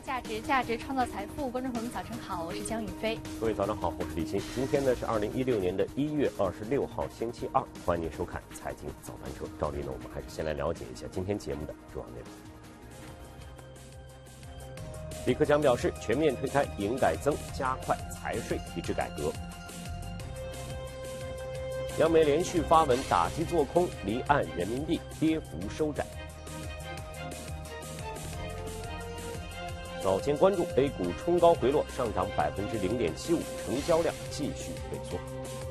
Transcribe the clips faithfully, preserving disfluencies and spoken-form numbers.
价值，价值创造财富。观众朋友们，早晨好，我是江宇飞。 各位早上好，我是李欣。今天呢是二零一六年的一月二十六号，星期二，欢迎您收看《财经早班车》。照例呢，我们还是先来了解一下今天节目的主要内容。李克强表示，全面推开营改增，加快财税体制改革。央媒连续发文打击做空，离岸人民币跌幅收窄。早间关注 A 股冲高回落，上涨百分之零点七五，成交量继续萎缩。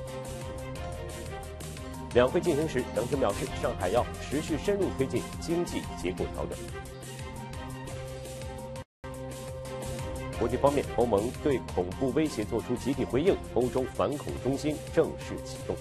两会进行时，杨晨表示，上海要持续深入推进经济结构调整。国际方面，欧盟对恐怖威胁作出集体回应，欧洲反恐中心正式启动。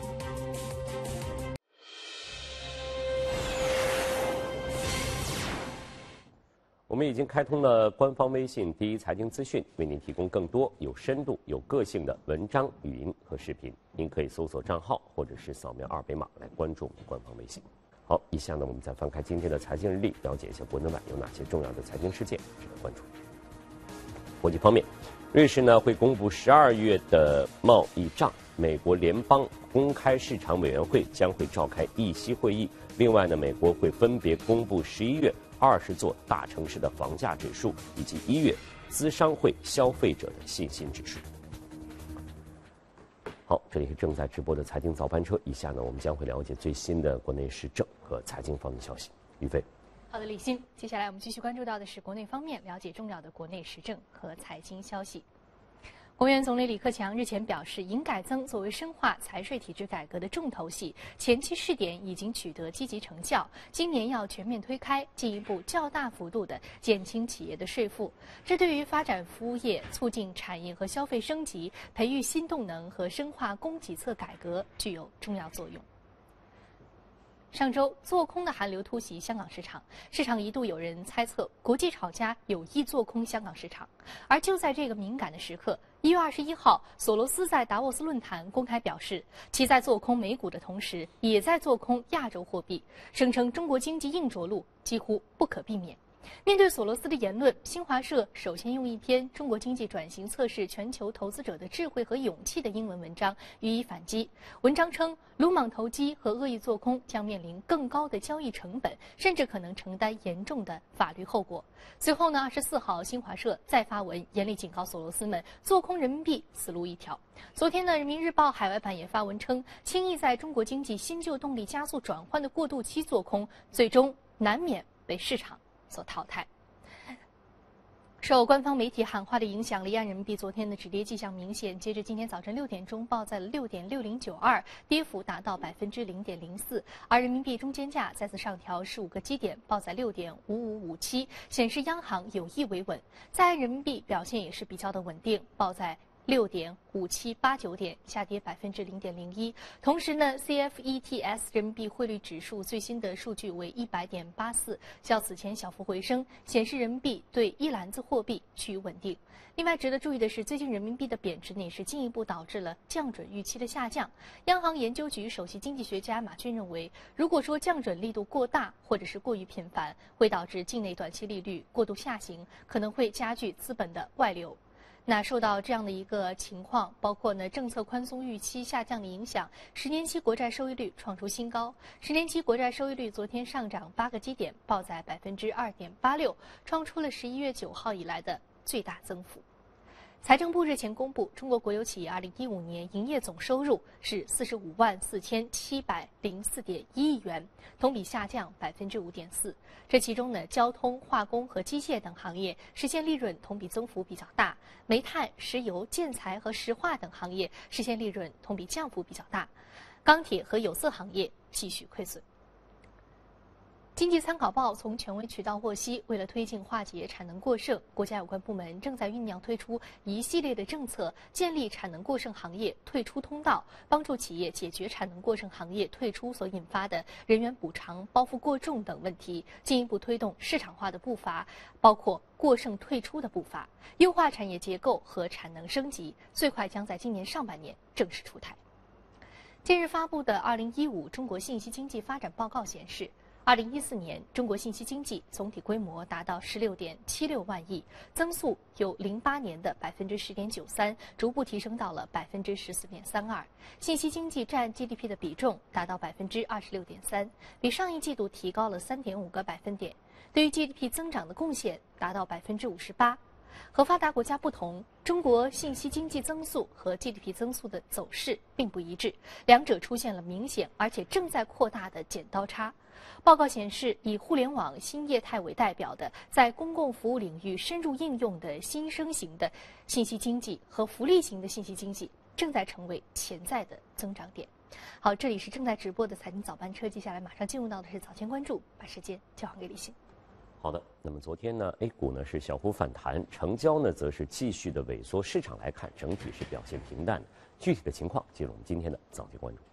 我们已经开通了官方微信第一财经资讯，为您提供更多有深度、有个性的文章、语音和视频。您可以搜索账号或者是扫描二维码来关注我们的官方微信。好，以下呢，我们再翻开今天的财经日历，了解一下国内外有哪些重要的财经事件值得关注。国际方面，瑞士呢会公布十二月的贸易账，美国联邦公开市场委员会将会召开议息会议。另外呢，美国会分别公布十一月二十座大城市的房价指数，以及一月资商会消费者的信心指数。好，这里是正在直播的财经早班车，以下呢我们将会了解最新的国内时政和财经方面的消息。于飞。 好的，李欣，接下来我们继续关注到的是国内方面，了解重要的国内时政和财经消息。国务院总理李克强日前表示，营改增作为深化财税体制改革的重头戏，前期试点已经取得积极成效，今年要全面推开，进一步较大幅度地减轻企业的税负，这对于发展服务业、促进产业和消费升级、培育新动能和深化供给侧改革具有重要作用。上周，做空的寒流突袭香港市场，市场一度有人猜测国际炒家有意做空香港市场。而就在这个敏感的时刻，一月二十一号，索罗斯在达沃斯论坛公开表示，其在做空美股的同时，也在做空亚洲货币，声称中国经济硬着陆几乎不可避免。面对索罗斯的言论，新华社首先用一篇《中国经济转型测试全球投资者的智慧和勇气》的英文文章予以反击。文章称，鲁莽投机和恶意做空将面临更高的交易成本，甚至可能承担严重的法律后果。随后呢，二十四号，新华社再发文严厉警告索罗斯们，做空人民币死路一条。昨天呢，人民日报海外版也发文称，轻易在中国经济新旧动力加速转换的过渡期做空，最终难免被市场所淘汰。受官方媒体喊话的影响，离岸人民币昨天的止跌迹象明显。截至今天早晨六点钟，报在了六点六零九二，跌幅达到百分之零点零四。而人民币中间价再次上调十五个基点，报在六点五五五七，显示央行有意维稳。在岸人民币表现也是比较的稳定，报在六点五七八九点，下跌百分之零点零一。同时呢 ，C F E T S 人民币汇率指数最新的数据为一百点八四，较此前小幅回升，显示人民币对一篮子货币趋于稳定。另外值得注意的是，最近人民币的贬值呢，也是进一步导致了降准预期的下降。央行研究局首席经济学家马军认为，如果说降准力度过大或者是过于频繁，会导致境内短期利率过度下行，可能会加剧资本的外流。那受到这样的一个情况，包括呢政策宽松预期下降的影响，十年期国债收益率创出新高。十年期国债收益率昨天上涨八个基点，报在百分之二点八六，创出了十一月九号以来的最大增幅。财政部日前公布，中国国有企业二零一五年营业总收入是四十五万四千七百零四点一亿元，同比下降百分之五点四。这其中呢，交通、化工和机械等行业实现利润同比增幅比较大，煤炭、石油、建材和石化等行业实现利润同比降幅比较大，钢铁和有色行业继续亏损。经济参考报从权威渠道获悉，为了推进化解产能过剩，国家有关部门正在酝酿推出一系列的政策，建立产能过剩行业退出通道，帮助企业解决产能过剩行业退出所引发的人员补偿、包袱过重等问题，进一步推动市场化的步伐，包括过剩退出的步伐，优化产业结构和产能升级，最快将在今年上半年正式出台。近日发布的《二零一五中国信息经济发展报告》显示， 二零一四年，中国信息经济总体规模达到十六点七六万亿，增速由零八年的百分之十点九三逐步提升到了百分之十四点三二。信息经济占 G D P 的比重达到百分之二十六点三，比上一季度提高了三点五个百分点。对于 G D P 增长的贡献达到百分之五十八。和发达国家不同，中国信息经济增速和 G D P 增速的走势并不一致，两者出现了明显而且正在扩大的剪刀差。报告显示，以互联网新业态为代表的在公共服务领域深入应用的新生型的信息经济和福利型的信息经济正在成为潜在的增长点。好，这里是正在直播的财经早班车，接下来马上进入到的是早间关注，把时间交还给李欣。 好的，那么昨天呢 ，A 股呢是小幅反弹，成交呢则是继续的萎缩。市场来看，整体是表现平淡的。具体的情况进入我们今天的早间关注。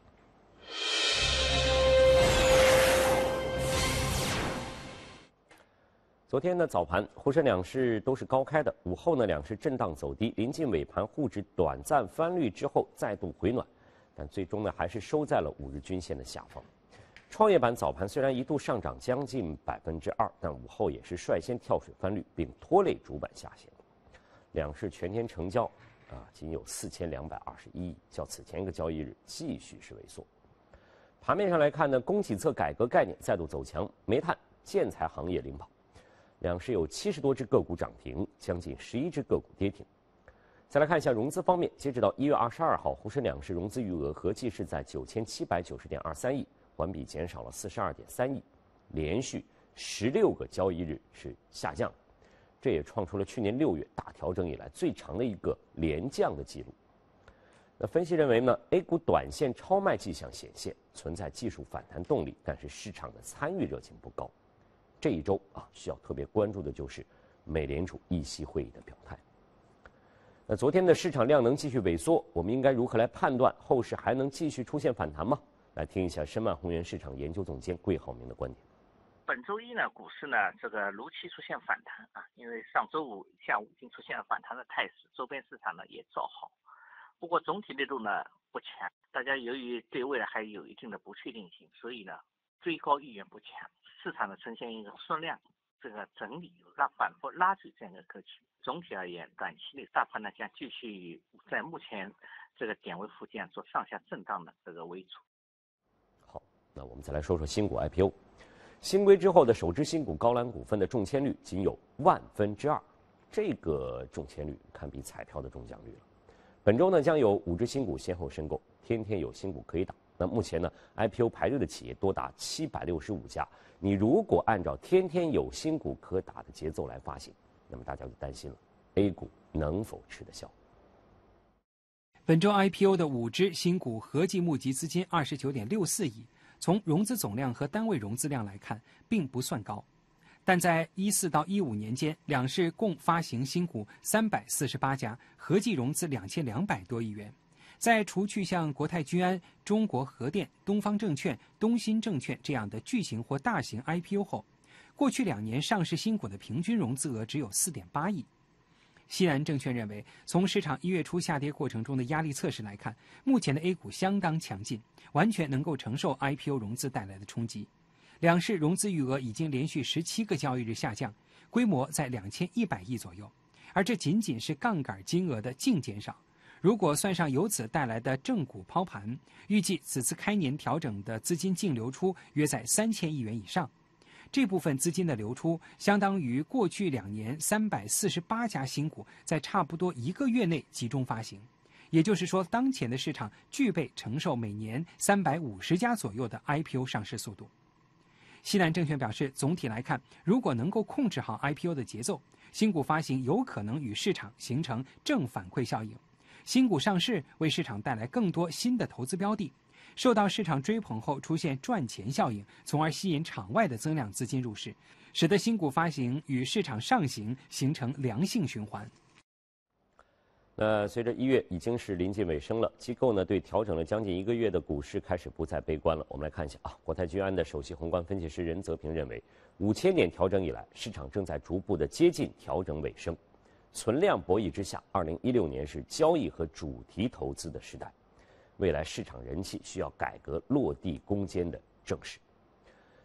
昨天呢早盘，沪深两市都是高开的，午后呢两市震荡走低，临近尾盘沪指短暂翻绿之后再度回暖，但最终呢还是收在了五日均线的下方。创业板早盘虽然一度上涨将近百分之二，但午后也是率先跳水翻绿，并拖累主板下行。两市全天成交啊仅有四千两百二十一亿，较此前一个交易日继续是萎缩。盘面上来看呢，供给侧改革概念再度走强，煤炭、建材行业领跑。两市有七十多只个股涨停，将近十一只个股跌停。再来看一下融资方面，截止到一月二十二号，沪深两市融资余额合计是在九千七百九十点二三亿。环比减少了四十二点三亿，连续十六个交易日是下降，这也创出了去年六月大调整以来最长的一个连降的记录。那分析认为呢 ，A 股短线超卖迹象显现，存在技术反弹动力，但是市场的参与热情不高。这一周啊，需要特别关注的就是美联储议息会议的表态。那昨天的市场量能继续萎缩，我们应该如何来判断后市还能继续出现反弹吗？来听一下申曼宏源市场研究总监桂浩明的观点。 本周一呢，股市呢这个如期出现反弹啊，因为上周五下午已经出现了反弹的态势，周边市场呢也造好。不过总体力度呢不强，大家由于对未来还有一定的不确定性，所以呢追高意愿不强，市场呢呈现一个缩量这个整理拉反复拉锯这样的格局。总体而言，短期内大盘呢将继续在目前这个点位附近做上下震荡的这个为主。 好，那我们再来说说新股 I P O。新规之后的首只新股高瓴股份的中签率仅有万分之二，这个中签率堪比彩票的中奖率了。本周呢将有五只新股先后申购，天天有新股可以打。那目前呢 I P O 排队的企业多达七百六十五家，你如果按照天天有新股可打的节奏来发行，那么大家就担心了 A 股能否吃得消。 本周 I P O 的五只新股合计募集资金二十九点六四亿，从融资总量和单位融资量来看，并不算高。但在一四到一五年间，两市共发行新股三百四十八家，合计融资两千两百多亿元。在除去像国泰君安、中国核电、东方证券、东鑫证券这样的巨型或大型 I P O 后，过去两年上市新股的平均融资额只有四点八亿。西南证券认为，从市场一月初下跌过程中的压力测试来看，目前的 A 股相当强劲，完全能够承受 I P O 融资带来的冲击。两市融资余额已经连续十七个交易日下降，规模在两千一百亿左右，而这仅仅是杠杆金额的净减少。如果算上由此带来的正股抛盘，预计此次开年调整的资金净流出约在三千亿元以上。这部分资金的流出，相当于过去两年三百四十八家新股在差不多一个月内集中发行。也就是说，当前的市场具备承受每年三百五十家左右的 I P O 上市速度。西南证券表示，总体来看，如果能够控制好 I P O 的节奏，新股发行有可能与市场形成正反馈效应。新股上市为市场带来更多新的投资标的，受到市场追捧后出现赚钱效应，从而吸引场外的增量资金入市，使得新股发行与市场上行形成良性循环。 那随着一月已经是临近尾声了，机构呢对调整了将近一个月的股市开始不再悲观了。我们来看一下啊，国泰君安的首席宏观分析师任泽平认为，五千点调整以来，市场正在逐步的接近调整尾声。存量博弈之下，二零一六年是交易和主题投资的时代，未来市场人气需要改革落地攻坚的正势。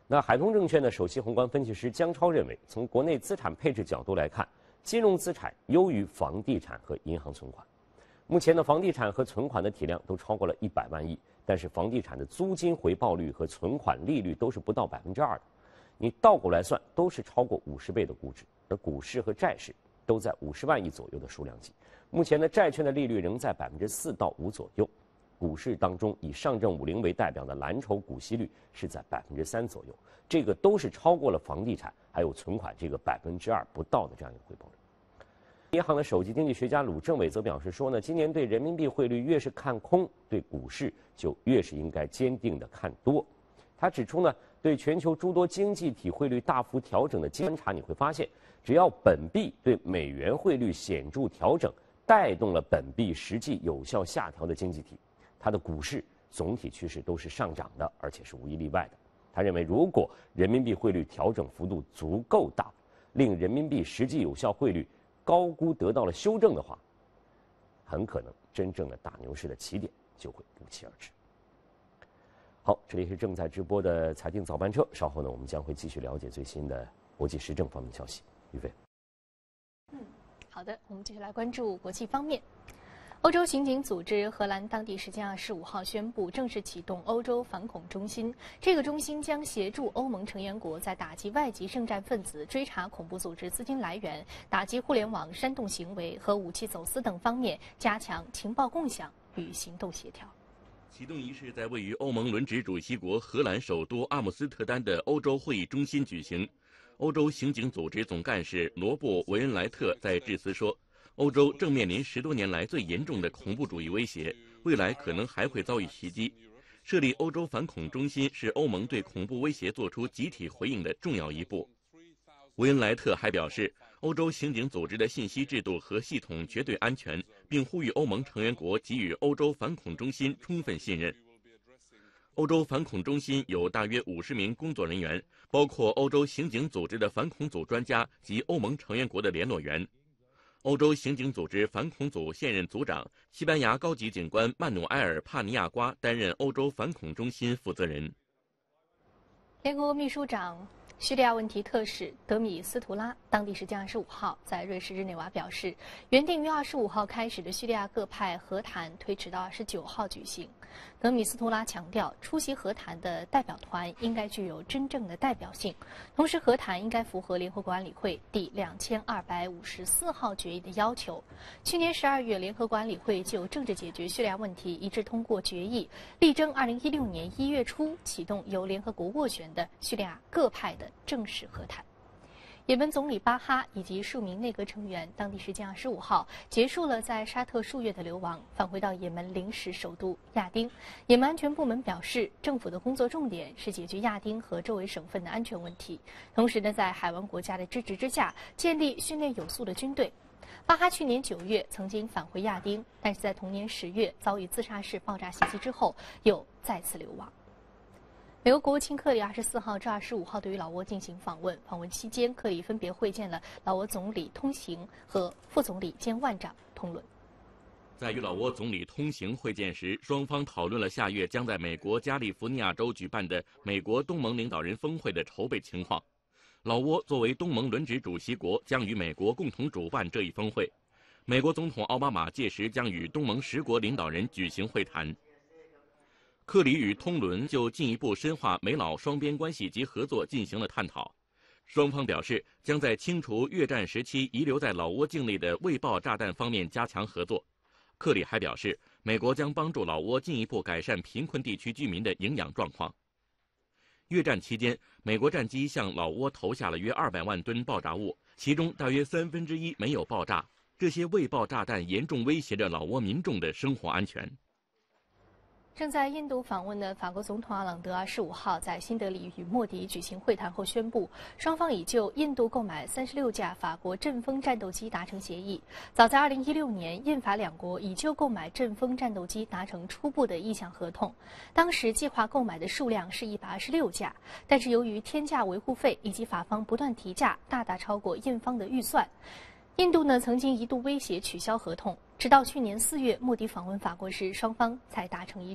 那海通证券的首席宏观分析师姜超认为，从国内资产配置角度来看，金融资产优于房地产和银行存款。目前的房地产和存款的体量都超过了一百万亿，但是房地产的租金回报率和存款利率都是不到百分之二的。你倒过来算，都是超过五十倍的估值。而股市和债市都在五十万亿左右的数量级。目前的债券的利率仍在百分之四到五左右。股市当中，以上证五零为代表的蓝筹股息率是在百分之三左右，这个都是超过了房地产还有存款这个百分之二不到的这样一个回报率。银行的首席经济学家鲁政委则表示说呢，今年对人民币汇率越是看空，对股市就越是应该坚定的看多。他指出呢，对全球诸多经济体汇率大幅调整的观察，你会发现，只要本币对美元汇率显著调整，带动了本币实际有效下调的经济体，它的股市总体趋势都是上涨的，而且是无一例外的。他认为，如果人民币汇率调整幅度足够大，令人民币实际有效汇率高估得到了修正的话，很可能真正的大牛市的起点就会不期而至。好，这里是正在直播的财经早班车，稍后呢，我们将会继续了解最新的国际时政方面消息。于飞， 嗯，好的，我们继续来关注国际方面。欧洲刑警组织荷兰当地时间二十五号宣布正式启动欧洲反恐中心。这个中心将协助欧盟成员国在打击外籍圣战分子、追查恐怖组织资金来源、打击互联网煽动行为和武器走私等方面加强情报共享与行动协调。 启动仪式在位于欧盟轮值主席国荷兰首都阿姆斯特丹的欧洲会议中心举行。欧洲刑警组织总干事罗伯·维恩莱特在致辞说，欧洲正面临十多年来最严重的恐怖主义威胁，未来可能还会遭遇袭击。设立欧洲反恐中心是欧盟对恐怖威胁做出集体回应的重要一步。维恩莱特还表示，欧洲刑警组织的信息制度和系统绝对安全，并呼吁欧盟成员国给予欧洲反恐中心充分信任。欧洲反恐中心有大约五十名工作人员，包括欧洲刑警组织的反恐组专家及欧盟成员国的联络员。欧洲刑警组织反恐组现任组长、西班牙高级警官曼努埃尔·帕尼亚瓜担任欧洲反恐中心负责人。 联合国秘书长叙利亚问题特使德米斯图拉当地时间二十五号在瑞士日内瓦表示，原定于二十五号开始的叙利亚各派和谈推迟到二十九号举行。德米斯图拉强调，出席和谈的代表团应该具有真正的代表性，同时和谈应该符合联合国安理会第两千二百五十四号决议的要求。去年十二月，联合国安理会就政治解决叙利亚问题一致通过决议，力争二零一六年一月初启动由联合国斡旋的叙利亚各派的正式和谈。也门总理巴哈以及数名内阁成员当地时间二十五号结束了在沙特数月的流亡，返回到也门临时首都亚丁。也门安全部门表示，政府的工作重点是解决亚丁和周围省份的安全问题，同时呢，在海湾国家的支持之下，建立训练有素的军队。巴哈去年九月曾经返回亚丁，但是在同年十月遭遇自杀式爆炸袭击之后，又再次流亡。美国国务卿克里二十四号至二十五号对于老挝进行访问，访问期间，克里分别会见了老挝总理通行和副总理兼万长通伦。 在与老挝总理通行会见时，双方讨论了下月将在美国加利福尼亚州举办的美国东盟领导人峰会的筹备情况。老挝作为东盟轮值主席国，将与美国共同主办这一峰会。美国总统奥巴马届时将与东盟十国领导人举行会谈。克里与通伦就进一步深化美老双边关系及合作进行了探讨。双方表示，将在清除越战时期遗留在老挝境内的未爆炸弹方面加强合作。克里还表示，美国将帮助老挝进一步改善贫困地区居民的营养状况。越战期间，美国战机向老挝投下了约二百万吨爆炸物，其中大约三分之一没有爆炸。这些未爆炸弹严重威胁着老挝民众的生活安全。 正在印度访问的法国总统阿朗德二十五号在新德里与莫迪举行会谈后宣布，双方已就印度购买三十六架法国阵风战斗机达成协议。早在二零一六年，印法两国已就购买阵风战斗机达成初步的意向合同，当时计划购买的数量是一百二十六架，但是由于天价维护费以及法方不断提价，大大超过印方的预算。印度呢曾经一度威胁取消合同，直到去年四月莫迪访问法国时，双方才达成一致。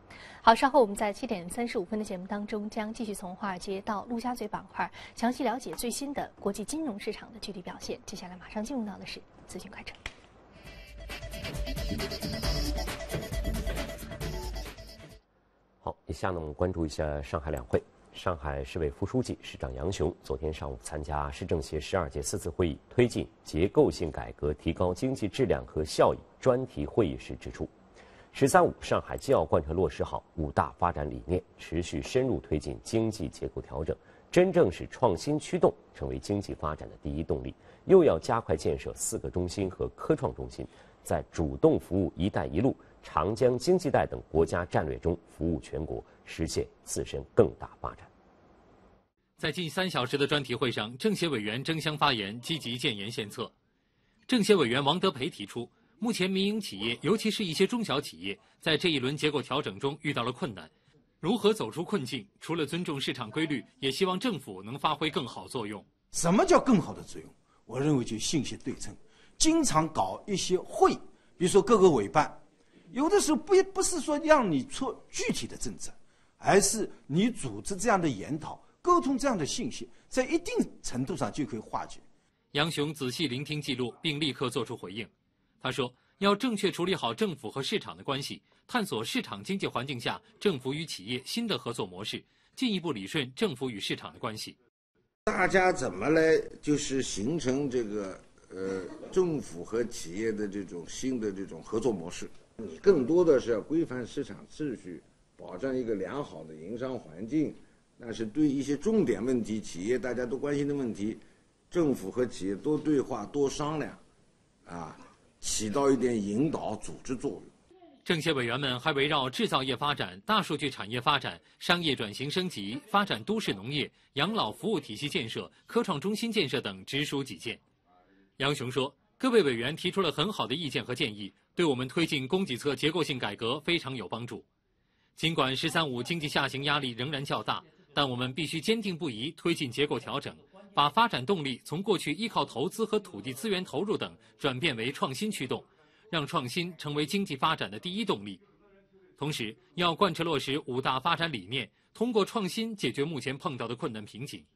好，稍后我们在七点三十五分的节目当中，将继续从华尔街到陆家嘴板块，详细了解最新的国际金融市场的具体表现。接下来马上进入到的是资讯快车。 好，以下呢我们关注一下上海两会。上海市委副书记、市长杨雄昨天上午参加市政协十二届四次会议推进结构性改革、提高经济质量和效益专题会议时指出，十三五上海既要贯彻落实好五大发展理念，持续深入推进经济结构调整，真正使创新驱动成为经济发展的第一动力，又要加快建设四个中心和科创中心，在主动服务“一带一路”、长江经济带等国家战略中服务全国，实现自身更大发展。 在近三小时的专题会上，政协委员争相发言，积极建言献策。政协委员王德培提出，目前民营企业，尤其是一些中小企业，在这一轮结构调整中遇到了困难，如何走出困境？除了尊重市场规律，也希望政府能发挥更好作用。 什么叫更好的作用？我认为就信息对称，经常搞一些会，比如说各个委办，有的时候不不是说让你做具体的政策，而是你组织这样的研讨。沟通这样的信息，在一定程度上就可以化解。 杨雄仔细聆听记录，并立刻作出回应。他说，要正确处理好政府和市场的关系，探索市场经济环境下政府与企业新的合作模式，进一步理顺政府与市场的关系。 大家怎么来就是形成这个呃政府和企业的这种新的这种合作模式？更多的是要规范市场秩序，保障一个良好的营商环境。但是对一些重点问题，企业大家都关心的问题，政府和企业多对话、多商量，啊，起到一点引导、组织作用。 政协委员们还围绕制造业发展、大数据产业发展、商业转型升级、发展都市农业、养老服务体系建设、科创中心建设等直抒己见。杨雄说，各位委员提出了很好的意见和建议，对我们推进供给侧结构性改革非常有帮助。尽管“十三五”经济下行压力仍然较大，但我们必须坚定不移推进结构调整，把发展动力从过去依靠投资和土地资源投入等转变为创新驱动，让创新成为经济发展的第一动力。同时，要贯彻落实五大发展理念，通过创新解决目前碰到的困难瓶颈。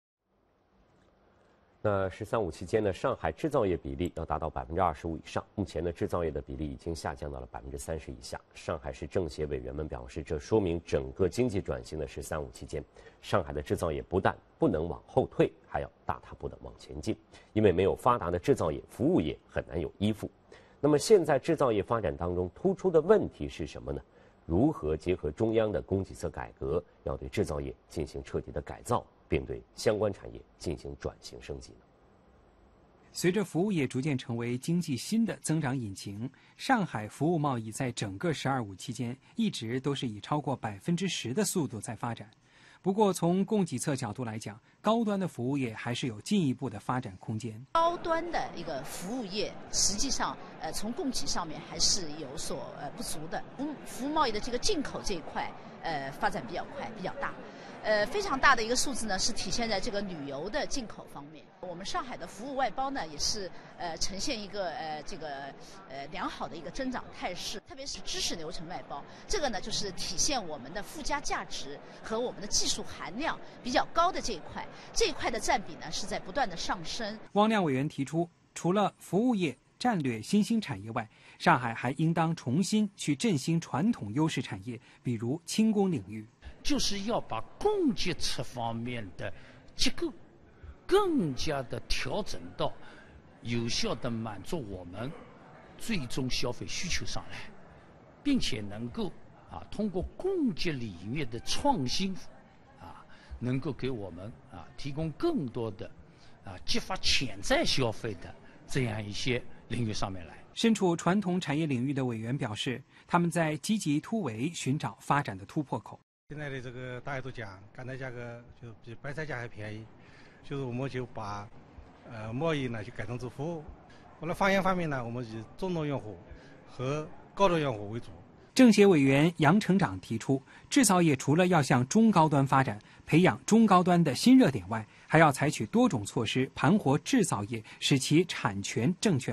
那“十三五”期间呢，上海制造业比例要达到百分之二十五以上。目前呢，制造业的比例已经下降到了百分之三十以下。上海市政协委员们表示，这说明整个经济转型的“十三五”期间，上海的制造业不但不能往后退，还要大踏步的往前进。因为没有发达的制造业，服务业很难有依附。那么现在制造业发展当中突出的问题是什么呢？如何结合中央的供给侧改革，要对制造业进行彻底的改造，并对相关产业进行转型升级呢？ 随着服务业逐渐成为经济新的增长引擎，上海服务贸易在整个“十二五”期间一直都是以超过百分之十的速度在发展。不过，从供给侧角度来讲，高端的服务业还是有进一步的发展空间。 高端的一个服务业，实际上，呃，从供给上面还是有所呃不足的。服服务贸易的这个进口这一块，呃，发展比较快，比较大。呃，非常大的一个数字呢，是体现在这个旅游的进口方面。我们上海的服务外包呢，也是呃呈现一个呃这个呃良好的一个增长态势，特别是知识流程外包，这个呢就是体现我们的附加价值和我们的技术含量比较高的这一块，这一块的占比呢是在不断的上升。 汪亮委员提出，除了服务业战略新兴产业外，上海还应当重新去振兴传统优势产业，比如轻工领域。 就是要把供给侧方面的结构更加的调整到有效的满足我们最终消费需求上来，并且能够啊通过供给领域的创新啊，能够给我们啊提供更多的啊激发潜在消费的这样一些领域上面来。 身处传统产业领域的委员表示，他们在积极突围，寻找发展的突破口。 现在的这个大家都讲，橄榄价格就比白菜价还便宜，就是我们就把呃贸易呢就改成做服务。完了，发言方面呢，我们以中端用户和高端用户为主。 政协委员杨成长提出，制造业除了要向中高端发展，培养中高端的新热点外，还要采取多种措施盘活制造业，使其产权证券化。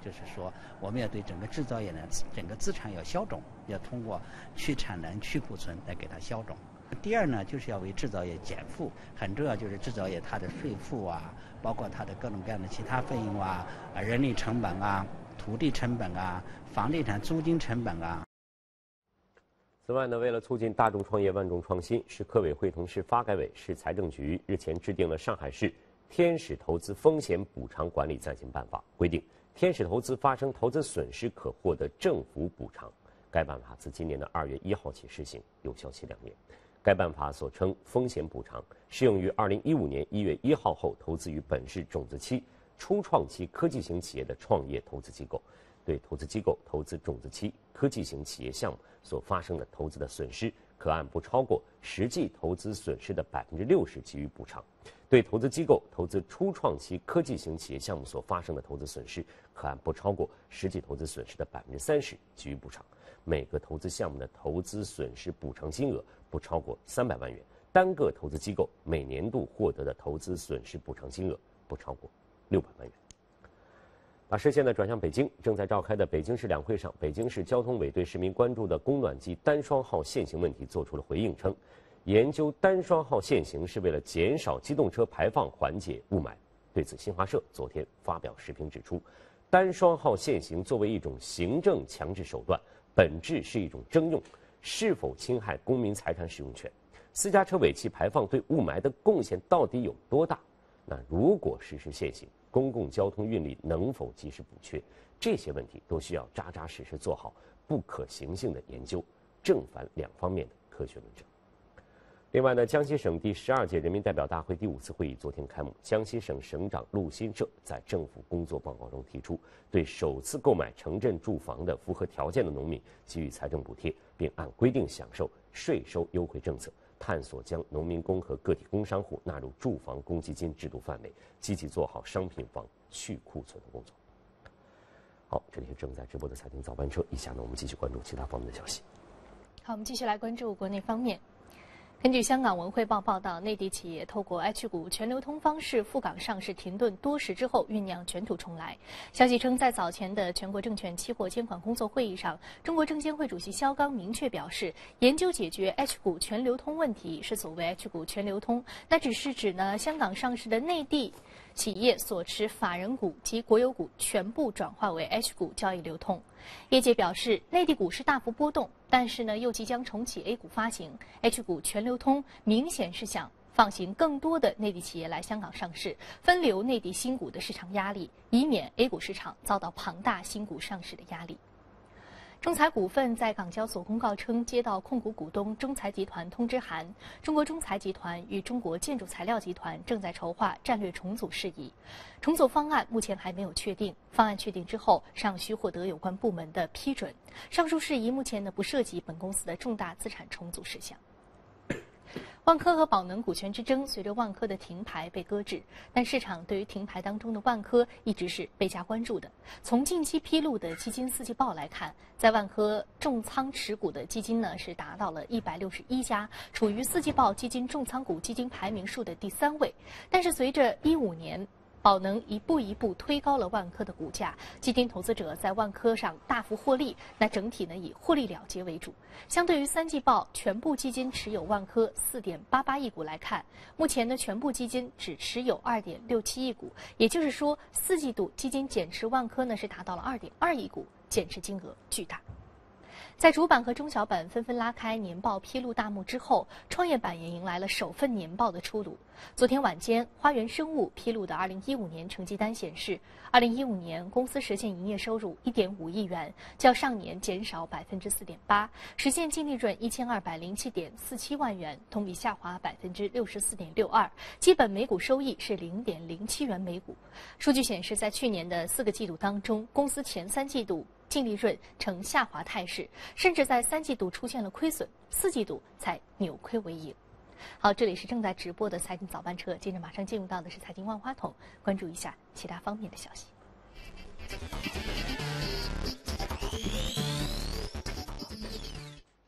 就是说我们要对整个制造业呢，整个资产要消肿，要通过去产能、去库存来给它消肿。第二呢，就是要为制造业减负，很重要就是制造业它的税负啊，包括它的各种各样的其他费用啊，啊人力成本啊、土地成本啊、房地产租金成本啊。 此外呢，为了促进大众创业、万众创新，市科委会同市发改委、市财政局日前制定了上海市天使投资风险补偿管理暂行办法，规定天使投资发生投资损失可获得政府补偿。该办法自今年的二月一号起施行，有效期两年。该办法所称风险补偿，适用于二零一五年一月一号后投资于本市种子期、初创期科技型企业的创业投资机构，对投资机构投资种子期科技型企业项目所发生的投资的损失，可按不超过实际投资损失的百分之六十给予补偿；对投资机构投资初创期科技型企业项目所发生的投资损失，可按不超过实际投资损失的百分之三十给予补偿。每个投资项目的投资损失补偿金额不超过三百万元，单个投资机构每年度获得的投资损失补偿金额不超过六百万元。把视线呢转向北京，正在召开的北京市两会上，北京市交通委对市民关注的供暖季单双号限行问题作出了回应，称研究单双号限行是为了减少机动车排放，缓解雾霾。对此，新华社昨天发表时评指出，单双号限行作为一种行政强制手段，本质是一种征用，是否侵害公民财产使用权？私家车尾气排放对雾霾的贡献到底有多大？那如果实施限行，公共交通运力能否及时补缺？这些问题都需要扎扎实实做好不可行性的研究，正反两方面的科学论证。另外呢，江西省第十二届人民代表大会第五次会议昨天开幕。江西省省长陆新社在政府工作报告中提出，对首次购买城镇住房的符合条件的农民给予财政补贴，并按规定享受税收优惠政策，探索将农民工和个体工商户纳入住房公积金制度范围，积极做好商品房去库存的工作。好，这里是正在直播的财经早班车，以下呢我们继续关注其他方面的消息。 好，我们继续来关注国内方面。根据香港文汇报报道，内地企业透过 H 股全流通方式赴港上市停顿多时之后，酝酿卷土重来。消息称，在早前的全国证券期货监管工作会议上，中国证监会主席肖钢明确表示，研究解决 H 股全流通问题是所谓 H 股全流通，那只是指呢香港上市的内地企业所持法人股及国有股全部转化为 H 股交易流通。业界表示，内地股市大幅波动，但是呢又即将重启 A 股发行 ，H 股全流通明显是想放行更多的内地企业来香港上市，分流内地新股的市场压力，以免 A 股市场遭到庞大新股上市的压力。中财股份在港交所公告称，接到控股股东中财集团通知函，中国中财集团与中国建筑材料集团正在筹划战略重组事宜。重组方案目前还没有确定，方案确定之后尚需获得有关部门的批准。上述事宜目前呢不涉及本公司的重大资产重组事项。万科和宝能股权之争随着万科的停牌被搁置，但市场对于停牌当中的万科一直是倍加关注的。从近期披露的基金四季报来看，在万科重仓持股的基金呢是达到了一百六十一家，处于四季报基金重仓股基金排名数的第三位。但是随着一五年宝能一步一步推高了万科的股价，基金投资者在万科上大幅获利，那整体呢以获利了结为主。相对于三季报全部基金持有万科 四点八八亿股来看，目前呢全部基金只持有 二点六七亿股，也就是说四季度基金减持万科呢是达到了 二点二亿股，减持金额巨大。在主板和中小板纷纷拉开年报披露大幕之后，创业板也迎来了首份年报的出炉。昨天晚间，花园生物披露的二零一五年成绩单显示，二零一五年公司实现营业收入 一点五亿元，较上年减少 百分之四点八， 实现净利润一千二百零七点四七万元，同比下滑 百分之六十四点六二， 基本每股收益是 零点零七元每股。数据显示，在去年的四个季度当中，公司前三季度净利润呈下滑态势，甚至在三季度出现了亏损，四季度才扭亏为盈。好，这里是正在直播的财经早班车，接着马上进入到的是财经万花筒，关注一下其他方面的消息。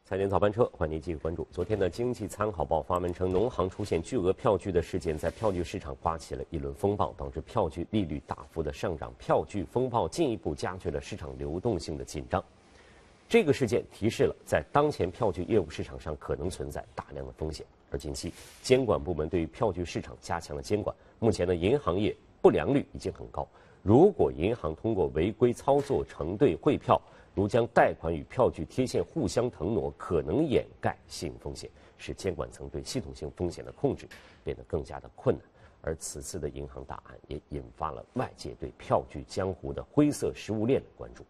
财经早班车，欢迎您继续关注。昨天的《经济参考报》发文称，农行出现巨额票据的事件，在票据市场刮起了一轮风暴，导致票据利率大幅的上涨。票据风暴进一步加剧了市场流动性的紧张。这个事件提示了在当前票据业务市场上可能存在大量的风险。而近期监管部门对于票据市场加强了监管，目前的银行业不良率已经很高。如果银行通过违规操作承兑汇票，如将贷款与票据贴现互相腾挪，可能掩盖信用风险，使监管层对系统性风险的控制变得更加的困难。而此次的银行大案也引发了外界对票据江湖的灰色食物链的关注。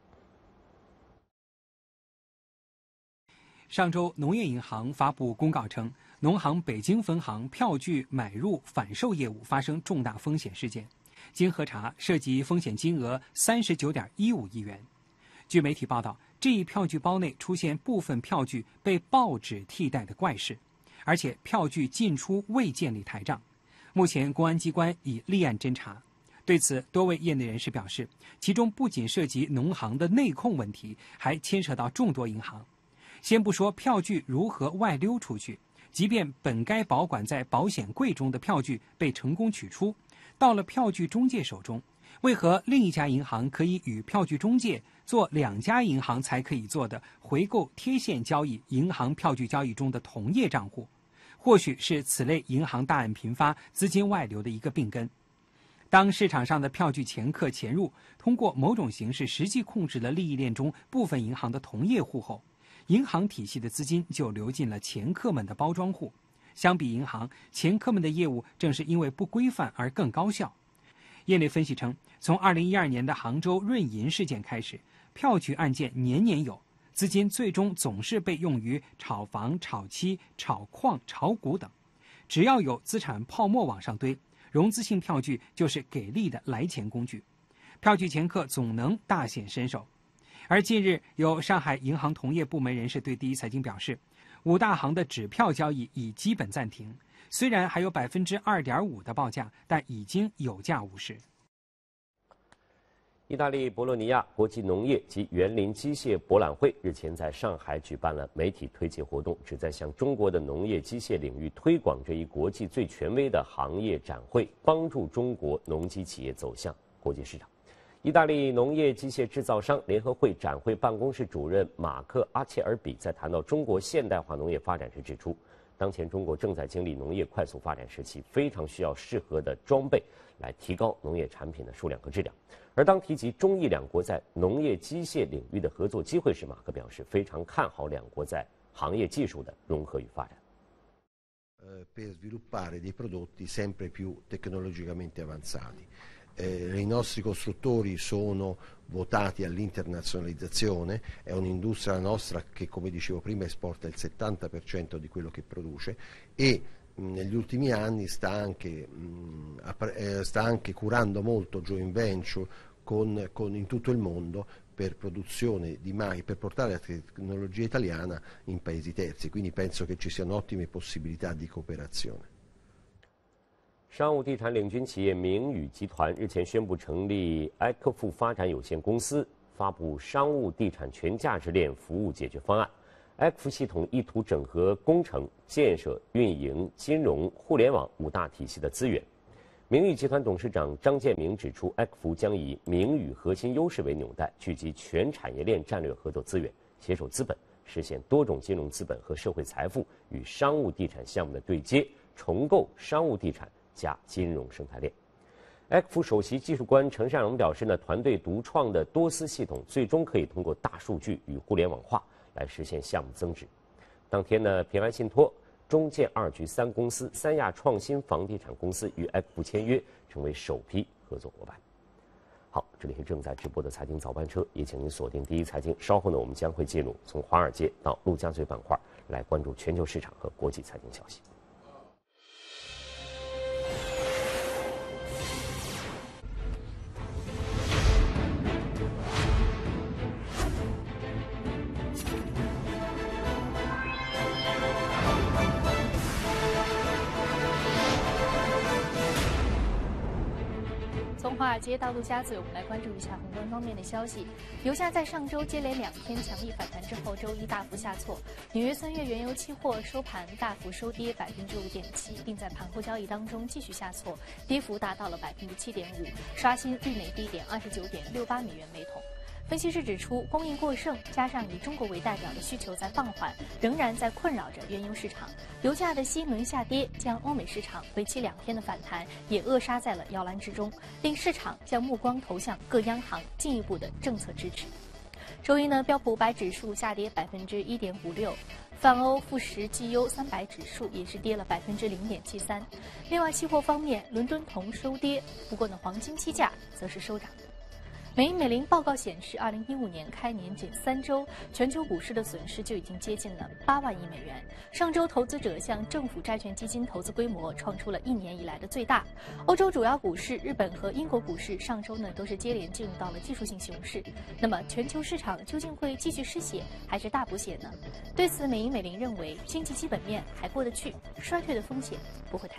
上周，农业银行发布公告称，农行北京分行票据买入反售业务发生重大风险事件，经核查，涉及风险金额三十九点一五亿元。据媒体报道，这一票据包内出现部分票据被报纸替代的怪事，而且票据进出未建立台账。目前，公安机关已立案侦查。对此，多位业内人士表示，其中不仅涉及农行的内控问题，还牵扯到众多银行。先不说票据如何外溜出去，即便本该保管在保险柜中的票据被成功取出，到了票据中介手中，为何另一家银行可以与票据中介做两家银行才可以做的回购贴现交易银行票据交易中的同业账户？或许是此类银行大案频发、资金外流的一个病根。当市场上的票据掮客潜入，通过某种形式实际控制了利益链中部分银行的同业户后，银行体系的资金就流进了掮客们的包装户。相比银行，掮客们的业务正是因为不规范而更高效。业内分析称，从二零一二年的杭州润银事件开始，票据案件年年有，资金最终总是被用于炒房、炒期、炒矿、炒股等。只要有资产泡沫往上堆，融资性票据就是给力的来钱工具，票据掮客总能大显身手。而近日，有上海银行同业部门人士对第一财经表示，五大行的纸票交易已基本暂停，虽然还有百分之二点五的报价，但已经有价无市。 意大利博洛尼亚国际农业及园林机械博览会日前在上海举办了媒体推介活动，旨在向中国的农业机械领域推广这一国际最权威的行业展会，帮助中国农机企业走向国际市场。意大利农业机械制造商联合会展会办公室主任马克·阿切尔比在谈到中国现代化农业发展时指出，当前中国正在经历农业快速发展时期，非常需要适合的装备来提高农业产品的数量和质量。而当提及中意两国在农业机械领域的合作机会时，马克表示非常看好两国在行业技术的融合与发展。 per sviluppare dei prodotti sempre più tecnologicamente avanzati. Eh, I nostri costruttori sono votati all'internazionalizzazione, è un'industria la nostra che, come dicevo prima, esporta il settanta per cento di quello che produce e mh, negli ultimi anni sta anche, mh, eh, sta anche curando molto joint venture con, con, in tutto il mondo per produzione di macchine, per portare la tecnologia italiana in paesi terzi, quindi penso che ci siano ottime possibilità di cooperazione. 商务地产领军企业明宇集团日前宣布成立埃克富发展有限公司，发布商务地产全价值链服务解决方案。埃克富系统意图整合工程、建设、运营、金融、互联网五大体系的资源。明宇集团董事长张建明指出，埃克富将以明宇核心优势为纽带，聚集全产业链战略合作资源，携手资本，实现多种金融资本和社会财富与商务地产项目的对接，重构商务地产加金融生态链。埃克富首席技术官陈善荣表示呢，团队独创的多司系统最终可以通过大数据与互联网化来实现项目增值。当天呢，平安信托、中建二局三公司、三亚创新房地产公司与埃克富签约，成为首批合作伙伴。好，这里是正在直播的财经早班车，也请您锁定第一财经。稍后呢，我们将会进入从华尔街到陆家嘴板块，来关注全球市场和国际财经消息。 华华尔街到陆家嘴，我们来关注一下宏观方面的消息。油价在上周接连两天强力反弹之后，周一大幅下挫。纽约三月原油期货收盘大幅收跌百分之五点七，并在盘后交易当中继续下挫，跌幅达到了百分之七点五，刷新日内低点二十九点六八美元每桶。分析师指出，供应过剩加上以中国为代表的需求在放缓，仍然在困扰着原油市场。油价的新一轮下跌，将欧美市场为期两天的反弹也扼杀在了摇篮之中，令市场将目光投向各央行进一步的政策支持。周一呢，标普五百指数下跌百分之一点五六，泛欧富时绩优三百指数也是跌了百分之零点七三。另外，期货方面，伦敦铜收跌，不过呢，黄金期价则是收涨。美银美林报告显示，二零一五年开年仅三周，全球股市的损失就已经接近了八万亿美元。上周，投资者向政府债券基金投资规模创出了一年以来的最大。欧洲主要股市，日本和英国股市上周呢都是接连进入到了技术性熊市。那么，全球市场究竟会继续失血还是大补血呢？对此，美银美林认为，经济基本面还过得去，衰退的风险不会太大。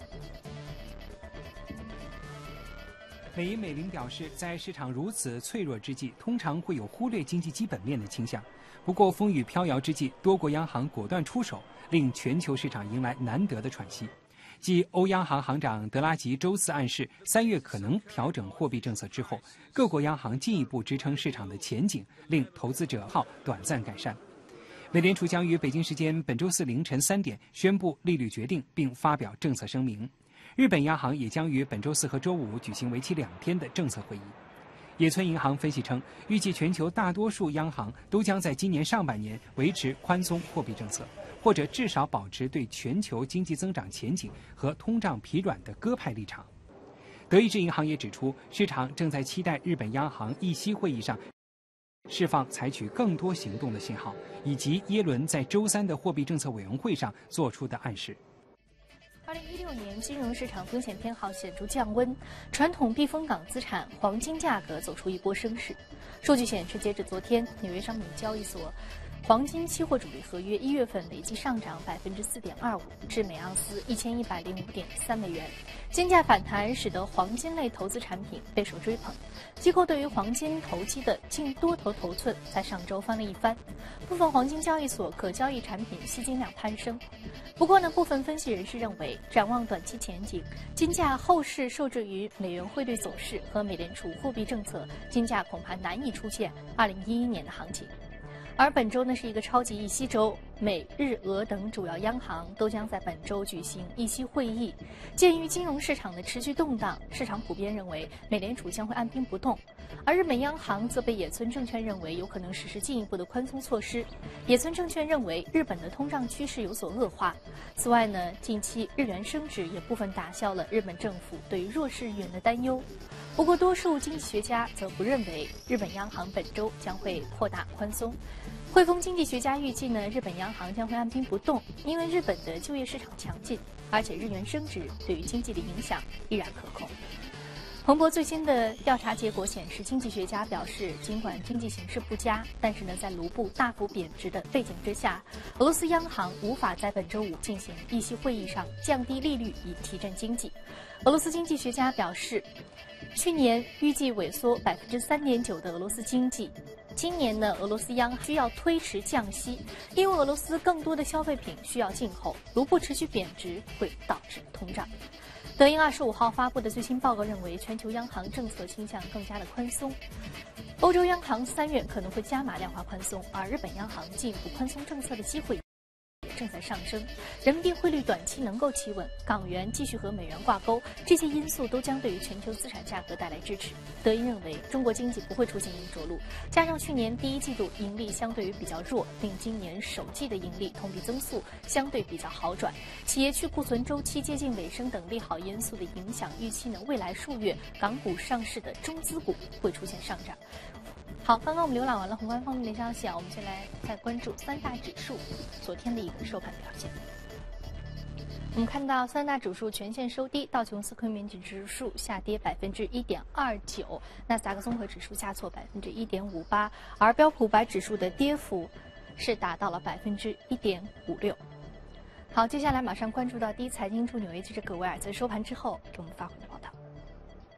美银美林表示，在市场如此脆弱之际，通常会有忽略经济基本面的倾向。不过，风雨飘摇之际，多国央行果断出手，令全球市场迎来难得的喘息。继欧央行行长德拉吉周四暗示三月可能调整货币政策之后，各国央行进一步支撑市场的前景，令投资者号短暂改善。美联储将于北京时间本周四凌晨三点宣布利率决定，并发表政策声明。日本央行也将于本周四和周五举行为期两天的政策会议。野村银行分析称，预计全球大多数央行都将在今年上半年维持宽松货币政策，或者至少保持对全球经济增长前景和通胀疲软的鸽派立场。德意志银行也指出，市场正在期待日本央行议息会议上释放采取更多行动的信号，以及耶伦在周三的货币政策委员会上做出的暗示。 二零一六年金融市场风险偏好显著降温，传统避风港资产黄金价格走出一波升势。数据显示，截至昨天，纽约商品交易所黄金期货主力合约一月份累计上涨百分之四点二五，至每盎司一千一百零五点三美元。金价反弹使得黄金类投资产品备受追捧，机构对于黄金投机的净多头头寸在上周翻了一番，部分黄金交易所可交易产品吸金量攀升。不过呢，部分分析人士认为，展望短期前景，金价后市受制于美元汇率走势和美联储货币政策，金价恐怕难以出现二零一一年的行情。而本周呢是一个超级议息周，美日俄等主要央行都将在本周举行议息会议。鉴于金融市场的持续动荡，市场普遍认为美联储将会按兵不动，而日本央行则被野村证券认为有可能实施进一步的宽松措施。野村证券认为日本的通胀趋势有所恶化。此外呢，近期日元升值也部分打消了日本政府对于弱势日元的担忧。不过，多数经济学家则不认为日本央行本周将会扩大宽松。汇丰经济学家预计呢，日本央行将会按兵不动，因为日本的就业市场强劲，而且日元升值对于经济的影响依然可控。彭博最新的调查结果显示，经济学家表示，尽管经济形势不佳，但是呢，在卢布大幅贬值的背景之下，俄罗斯央行无法在本周五进行议息会议上降低利率以提振经济。俄罗斯经济学家表示，去年预计萎缩百分之三点九的俄罗斯经济，今年呢，俄罗斯央行需要推迟降息，因为俄罗斯更多的消费品需要进口，卢布持续贬值会导致通胀。德银二十五号发布的最新报告认为，全球央行政策倾向更加的宽松。欧洲央行三月可能会加码量化宽松，而日本央行进一步宽松政策的机会也正在上升。人民币汇率短期能够企稳，港元继续和美元挂钩，这些因素都将对于全球资产价格带来支持。德银认为，中国经济不会出现硬着陆，加上去年第一季度盈利相对于比较弱，令今年首季的盈利同比增速相对比较好转，企业去库存周期接近尾声等利好因素的影响，预期呢未来数月港股上市的中资股会出现上涨。好，刚刚我们浏览完了宏观方面的消息啊，我们先来再关注三大指数昨天的一个收盘表现。我们看到三大指数全线收低，道琼斯工业指数下跌百分之一点二九，纳斯达克综合指数下挫百分之一点五八，而标普五百指数的跌幅是达到了百分之一点五六。好，接下来马上关注到第一财经驻纽约记者葛维尔在收盘之后给我们发回的报道。 早上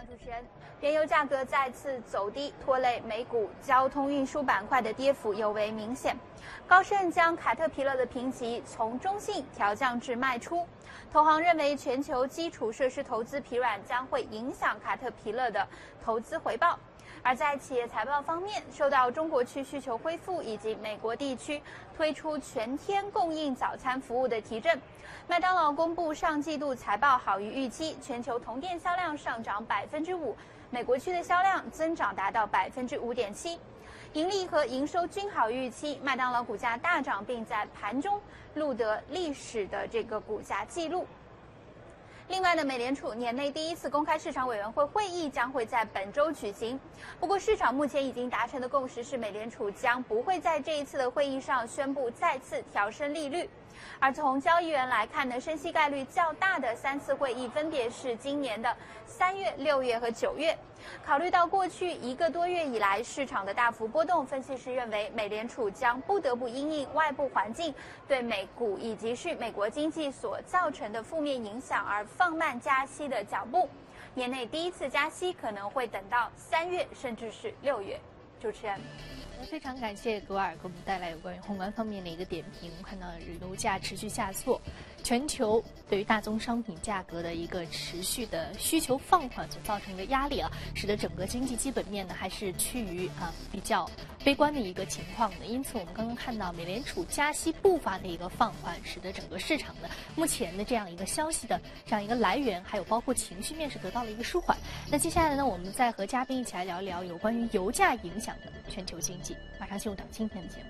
主持人，原油价格再次走低，拖累美股交通运输板块的跌幅尤为明显。高盛将凯特皮勒的评级从中性调降至卖出。投行认为，全球基础设施投资疲软将会影响凯特皮勒的投资回报。而在企业财报方面，受到中国区需求恢复以及美国地区推出全天供应早餐服务的提振，麦当劳公布上季度财报好于预期，全球同店销量上涨百分之五，美国区的销量增长达到百分之五点七，盈利和营收均好预期，麦当劳股价大涨，并在盘中录得历史的这个股价记录。另外呢，美联储年内第一次公开市场委员会会议将会在本周举行。不过，市场目前已经达成的共识是，美联储将不会在这一次的会议上宣布再次调升利率。而从交易员来看呢，升息概率较大的三次会议分别是今年的三月、六月和九月。考虑到过去一个多月以来市场的大幅波动，分析师认为美联储将不得不因应外部环境对美股以及是美国经济所造成的负面影响而放慢加息的脚步。年内第一次加息可能会等到三月甚至是六月。主持人。 非常感谢格尔给我们带来有关于宏观方面的一个点评。我们看到油价持续下挫，全球对于大宗商品价格的一个持续的需求放缓所造成的压力啊，使得整个经济基本面呢还是趋于啊比较悲观的一个情况的。因此，我们刚刚看到美联储加息步伐的一个放缓，使得整个市场的目前的这样一个消息的这样一个来源，还有包括情绪面是得到了一个舒缓。那接下来呢，我们再和嘉宾一起来聊一聊有关于油价影响的全球经济。马上进入到今天的节目。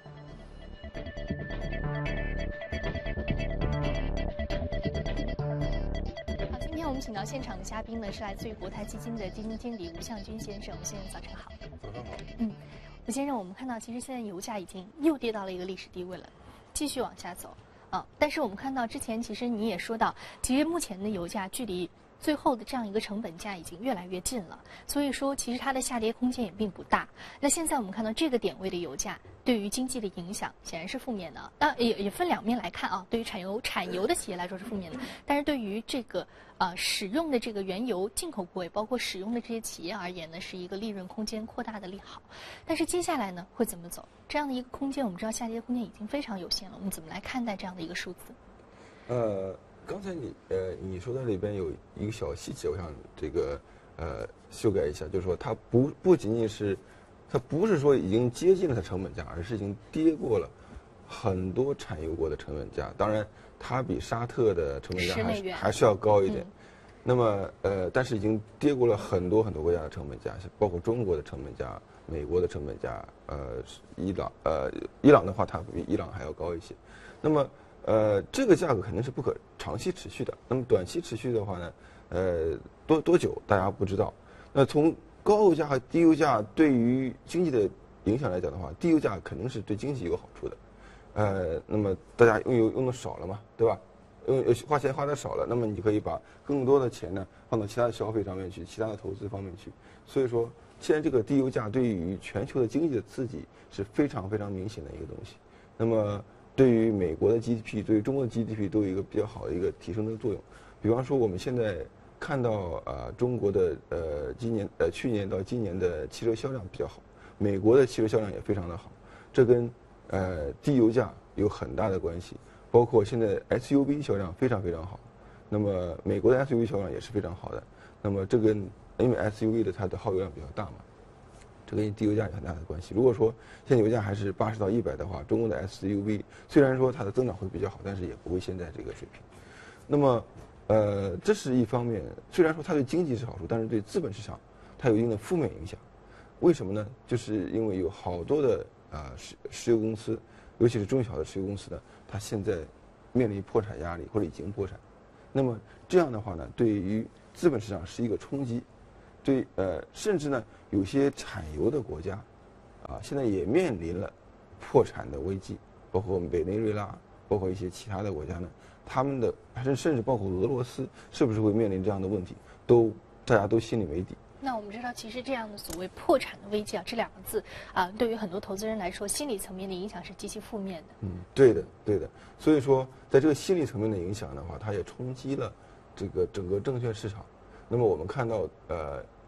好，今天我们请到现场的嘉宾呢是来自于国泰基金的基金经理吴向军先生。吴先生早晨好。 早上好。 嗯，吴先生，我们看到其实现在油价已经又跌到了一个历史低位了，继续往下走啊。但是我们看到之前其实你也说到，其实目前的油价距离最后的这样一个成本价已经越来越近了，所以说其实它的下跌空间也并不大。那现在我们看到这个点位的油价对于经济的影响显然是负面的，当然也也分两面来看啊。对于产油产油的企业来说是负面的，但是对于这个呃使用的这个原油进口部位，包括使用的这些企业而言呢，是一个利润空间扩大的利好。但是接下来呢会怎么走？这样的一个空间，我们知道下跌空间已经非常有限了，我们怎么来看待这样的一个数字？ 呃。刚才你呃你说的里边有一个小细节，我想这个呃修改一下，就是说它不不仅仅是，它不是说已经接近了它成本价，而是已经跌过了很多产油国的成本价。当然，它比沙特的成本价还是还是要高一点。嗯、那么呃，但是已经跌过了很多很多国家的成本价，包括中国的成本价、美国的成本价，呃，伊朗呃伊朗的话，它比伊朗还要高一些。那么呃，这个价格肯定是不可长期持续的。那么短期持续的话呢，呃，多多久大家不知道。那从高油价和低油价对于经济的影响来讲的话，低油价肯定是对经济有好处的。呃，那么大家用油用的少了嘛，对吧？用花钱花的少了，那么你可以把更多的钱呢放到其他的消费上面去，其他的投资方面去。所以说，现在这个低油价对于全球的经济的刺激是非常非常明显的一个东西。那么对于美国的 G D P， 对于中国的 G D P 都有一个比较好的一个提升的作用。比方说，我们现在看到呃中国的呃今年呃去年到今年的汽车销量比较好，美国的汽车销量也非常的好，这跟呃低油价有很大的关系。包括现在 S U V 销量非常非常好，那么美国的 S U V 销量也是非常好的。那么这跟因为 S U V 的它的耗油量比较大嘛。这跟低油价有很大的关系。如果说现在油价还是八十到一百的话，中国的 S U V 虽然说它的增长会比较好，但是也不会现在这个水平。那么，呃，这是一方面。虽然说它对经济是好处，但是对资本市场它有一定的负面影响。为什么呢？就是因为有好多的啊石石油公司，尤其是中小的石油公司呢，它现在面临破产压力或者已经破产。那么这样的话呢，对于资本市场是一个冲击。对，呃，甚至呢，有些产油的国家，啊，现在也面临了破产的危机，包括委内瑞拉，包括一些其他的国家呢，他们的，甚甚至包括俄罗斯，是不是会面临这样的问题，都大家都心里没底。 那我们知道，其实这样的所谓破产的危机啊，这两个字啊，对于很多投资人来说，心理层面的影响是极其负面的。 嗯，对的，对的。所以说，在这个心理层面的影响的话，它也冲击了这个整个证券市场。那么我们看到，呃。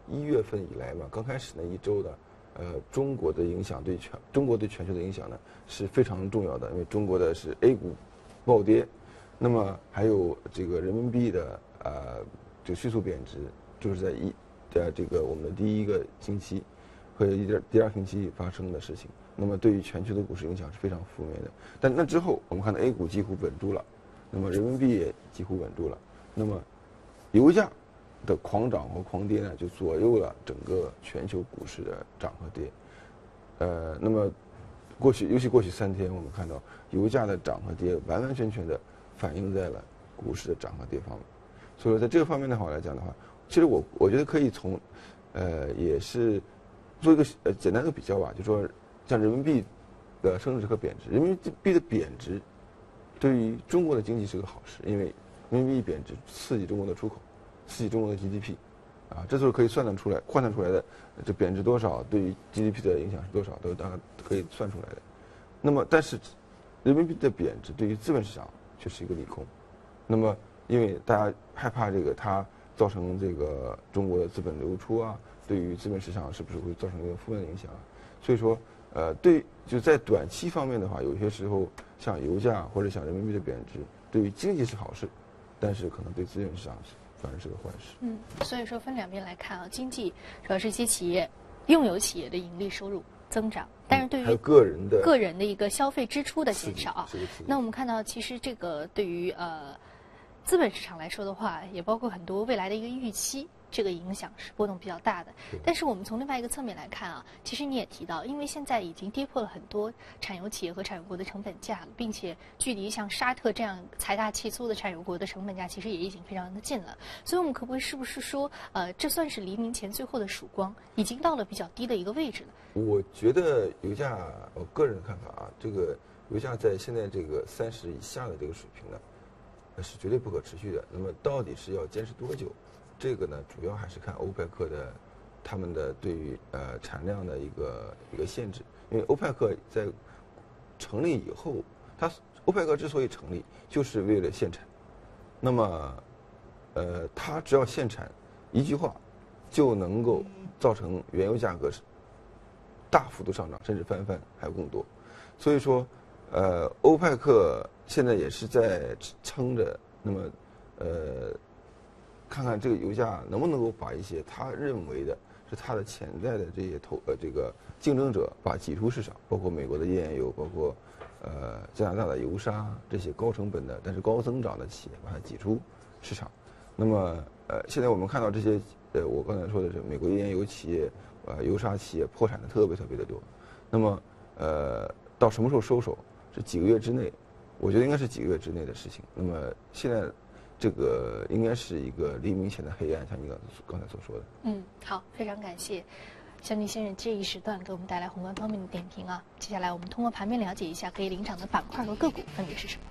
一月份以来嘛，刚开始那一周的，呃，中国的影响对全中国对全球的影响呢是非常重要的，因为中国的是 A 股暴跌，那么还有这个人民币的呃这个迅速贬值，就是在一在这个我们的第一个星期和一第第二星期发生的事情，那么对于全球的股市影响是非常负面的。但那之后，我们看到 A 股几乎稳住了，那么人民币也几乎稳住了，那么油价的狂涨和狂跌呢，就左右了整个全球股市的涨和跌。呃，那么过去，尤其过去三天，我们看到油价的涨和跌完完全全的反映在了股市的涨和跌方面。所以说，在这个方面的话来讲的话，其实我我觉得可以从，呃，也是做一个呃简单的比较吧，就说像人民币的升值和贬值，人民币的贬值对于中国的经济是个好事，因为人民币贬值刺激中国的出口，刺激中国的 G D P， 啊，这时候可以算得出来，换算出来的这贬值多少对于 G D P 的影响是多少，都大概可以算出来的。那么，但是人民币的贬值对于资本市场却是一个利空。那么，因为大家害怕这个它造成这个中国的资本流出啊，对于资本市场是不是会造成一个负面的影响啊？所以说，呃，对，就在短期方面的话，有些时候像油价或者像人民币的贬值，对于经济是好事，但是可能对资本市场是反而是个坏事。 嗯，所以说分两边来看啊，经济主要是一些企业用友企业的盈利收入增长，但是对于还有个人的个人的一个消费支出的减少啊。那我们看到，其实这个对于呃资本市场来说的话，也包括很多未来的一个预期，这个影响是波动比较大的。但是我们从另外一个侧面来看啊，其实你也提到，因为现在已经跌破了很多产油企业和产油国的成本价了，并且距离像沙特这样财大气粗的产油国的成本价其实也已经非常的近了。所以我们可不可以是不是说，呃，这算是黎明前最后的曙光，已经到了比较低的一个位置了？ 我觉得油价，我个人的看法啊，这个油价在现在这个三十以下的这个水平呢，是绝对不可持续的。那么到底是要坚持多久？这个呢，主要还是看欧佩克的他们的对于呃产量的一个一个限制。因为欧佩克在成立以后，它欧佩克之所以成立，就是为了限产。那么，呃，它只要限产一句话，就能够造成原油价格大幅度上涨，甚至翻番还有更多。所以说，呃，欧佩克现在也是在撑着，那么，呃。看看这个油价能不能够把一些他认为的是他的潜在的这些投呃这个竞争者把挤出市场，包括美国的页岩油，包括呃加拿大的油砂这些高成本的但是高增长的企业把它挤出市场。那么呃现在我们看到这些呃我刚才说的是美国页岩油企业呃油砂企业破产的特别特别的多。那么呃到什么时候收手？是几个月之内？我觉得应该是几个月之内的事情。那么现在。这个应该是一个黎明前的黑暗，像你刚刚才所说的。 嗯，好，非常感谢肖宁先生这一时段给我们带来宏观方面的点评啊。接下来我们通过盘面了解一下可以领涨的板块和个股分别是什么。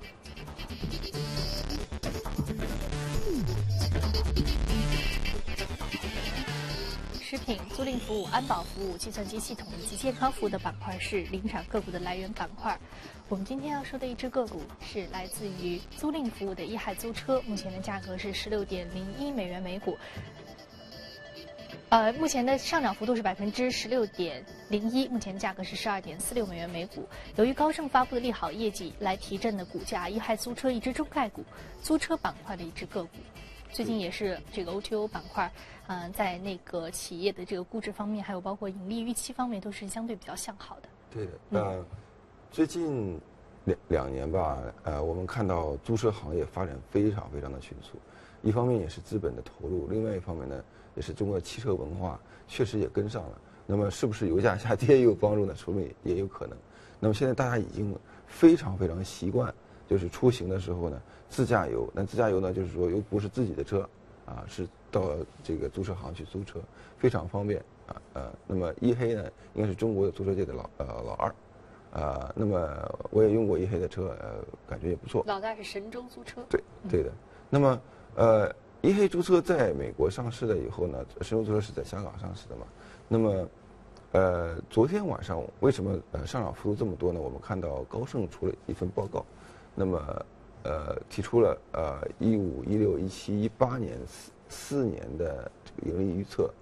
食品、租赁服务、安保服务、计算机系统以及健康服务的板块是领涨个股的来源板块。我们今天要说的一只个股是来自于租赁服务的一海租车，目前的价格是十六点零一美元每股。呃，目前的上涨幅度是百分之十六点零一，目前价格是十二点四六美元每股。由于高盛发布的利好业绩来提振的股价，一海租车一只中概股，租车板块的一只个股。最近也是这个 O T O 板块，嗯、呃，在那个企业的这个估值方面，还有包括盈利预期方面，都是相对比较向好的。 对的，呃，嗯、最近两两年吧，呃，我们看到租车行业发展非常非常的迅速，一方面也是资本的投入，另外一方面呢，也是中国的汽车文化确实也跟上了。那么是不是油价下跌也有帮助呢？说不定也有可能。那么现在大家已经非常非常习惯，就是出行的时候呢，自驾游。那自驾游呢，就是说又不是自己的车，啊，是到这个租车行去租车，非常方便啊呃。那么一黑呢，应该是中国的租车界的老呃老二，啊，那么我也用过一黑的车，呃，感觉也不错。 老大是神州租车。 对对的。那么呃，一黑租车在美国上市了以后呢，神州租车是在香港上市的嘛？那么呃，昨天晚上为什么呃上涨幅度这么多呢？我们看到高盛出了一份报告，那么呃提出了呃一五、一六、一七、一八年四四年的这个盈利预测，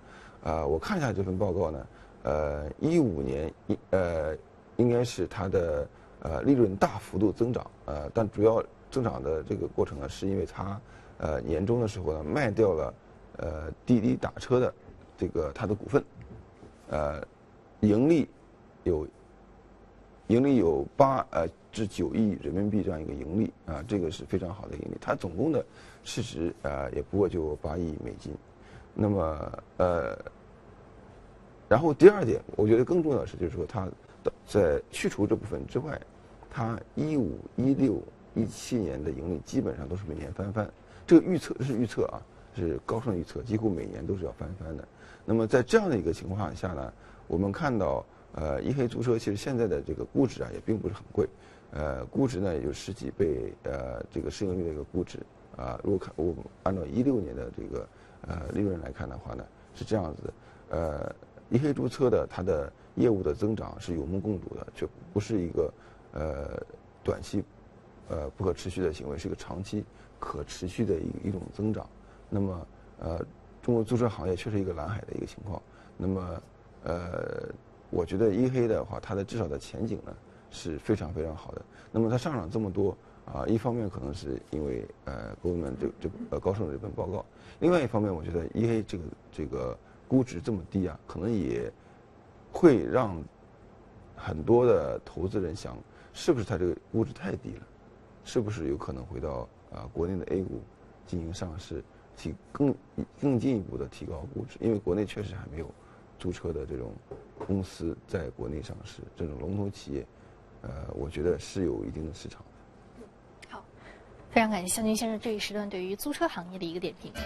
呃，我看一下这份报告呢，呃，一五年一呃应该是它的呃利润大幅度增长，呃，但主要增长的这个过程呢，是因为它呃年终的时候呢卖掉了呃滴滴打车的这个它的股份，呃，盈利有盈利有八呃至九亿人民币这样一个盈利啊，这个是非常好的盈利。它总共的市值呃也不过就八亿美金。那么呃，然后第二点，我觉得更重要的是，就是说它在去除这部分之外，它一五、一六、一七年的盈利基本上都是每年翻番。这个预测这是预测啊，是高盛预测，几乎每年都是要翻番的。那么在这样的一个情况下呢，我们看到呃，一黑租车其实现在的这个估值啊也并不是很贵，呃，估值呢有十几倍呃这个市盈率的一个估值啊。如果看我们按照一六年的这个呃利润来看的话呢，是这样子的，呃，一黑租车的它的业务的增长是有目共睹的，就不是一个呃短期呃不可持续的行为，是一个长期可持续的一一种增长。那么呃，中国租车行业确实一个蓝海的一个情况。那么呃，我觉得一黑的话，它的至少的前景呢是非常非常好的。那么它上涨这么多啊，一方面可能是因为呃Goldman这这呃高盛的这份报告，另外一方面，我觉得一黑这个这个估值这么低啊，可能也会让很多的投资人想，是不是它这个估值太低了？是不是有可能回到啊国内的 A 股进行上市，提更更进一步的提高估值？因为国内确实还没有租车的这种公司在国内上市，这种龙头企业，呃，我觉得是有一定的市场的。 好，非常感谢向军先生这一时段对于租车行业的一个点评。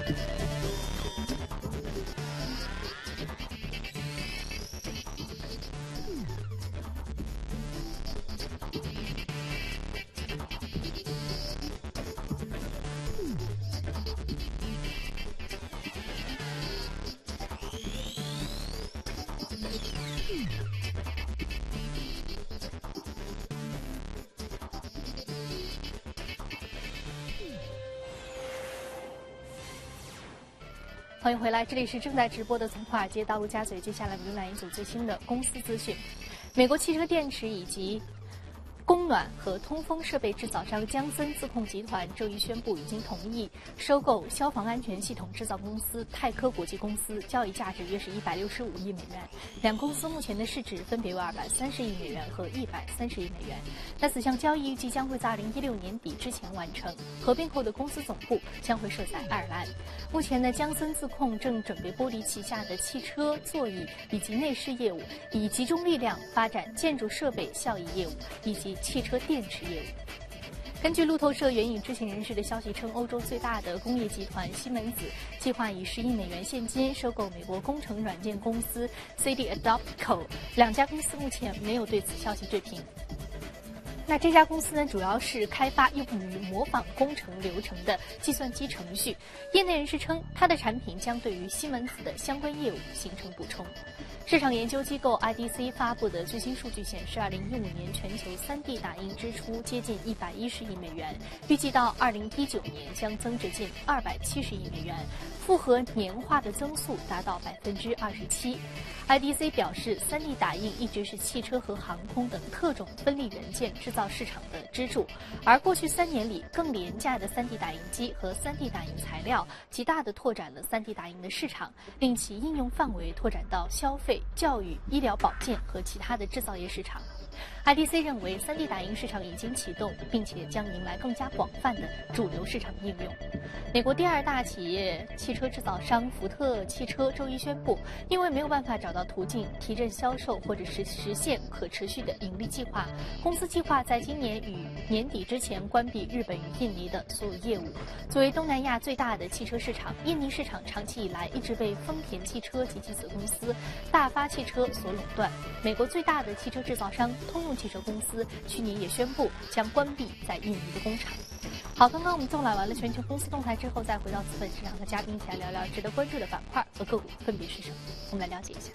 欢迎回来，这里是正在直播的从华尔街到陆家嘴。接下来我们来一组最新的公司资讯。美国汽车电池以及供暖和通风设备制造商江森自控集团周一宣布，已经同意收购消防安全系统制造公司泰科国际公司，交易价值约是一百六十五亿美元。两公司目前的市值分别为二百三十亿美元和一百三十亿美元。那此项交易预计将会在二零一六年底之前完成。合并后的公司总部将会设在爱尔兰。目前呢，江森自控正准备剥离旗下的汽车座椅以及内饰业务，以集中力量发展建筑设备效益业务以及汽车电池业务。根据路透社援引知情人士的消息称，欧洲最大的工业集团西门子计划以十亿美元现金收购美国工程软件公司 C D Adopco， 两家公司目前没有对此消息置评。那这家公司呢，主要是开发用于模仿工程流程的计算机程序。业内人士称，它的产品将对于西门子的相关业务形成补充。市场研究机构 I D C 发布的最新数据显示，二零一五年全球 三 D 打印支出接近一百一十亿美元，预计到二零一九年将增至近二百七十亿美元，复合年化的增速达到百分之二十七。I D C 表示， 三 D 打印一直是汽车和航空等特种分立元件制造市场的支柱，而过去三年里，更廉价的 三 D 打印机和 三 D 打印材料极大地拓展了 三 D 打印的市场，令其应用范围拓展到消费、教育、医疗保健和其他的制造业市场。I D C 认为 三 D 打印市场已经启动，并且将迎来更加广泛的主流市场应用。美国第二大企业汽车制造商福特汽车周一宣布，因为没有办法找到途径提振销售或者是实现可持续的盈利计划，公司计划在今年与年底之前关闭日本与印尼的所有业务。作为东南亚最大的汽车市场，印尼市场长期以来一直被丰田汽车及其子公司大发汽车所垄断。美国最大的汽车制造商通用汽车公司去年也宣布将关闭在印尼的工厂。好，刚刚我们纵览完了全球公司动态之后，再回到资本市场和嘉宾一起来聊聊值得关注的板块和个股分别是什么。我们来了解一下。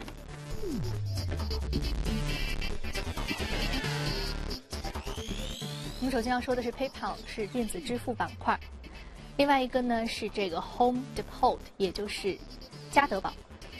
我们首先要说的是 PayPal， 是电子支付板块。另外一个呢是这个 Home Depot， 也就是家得宝。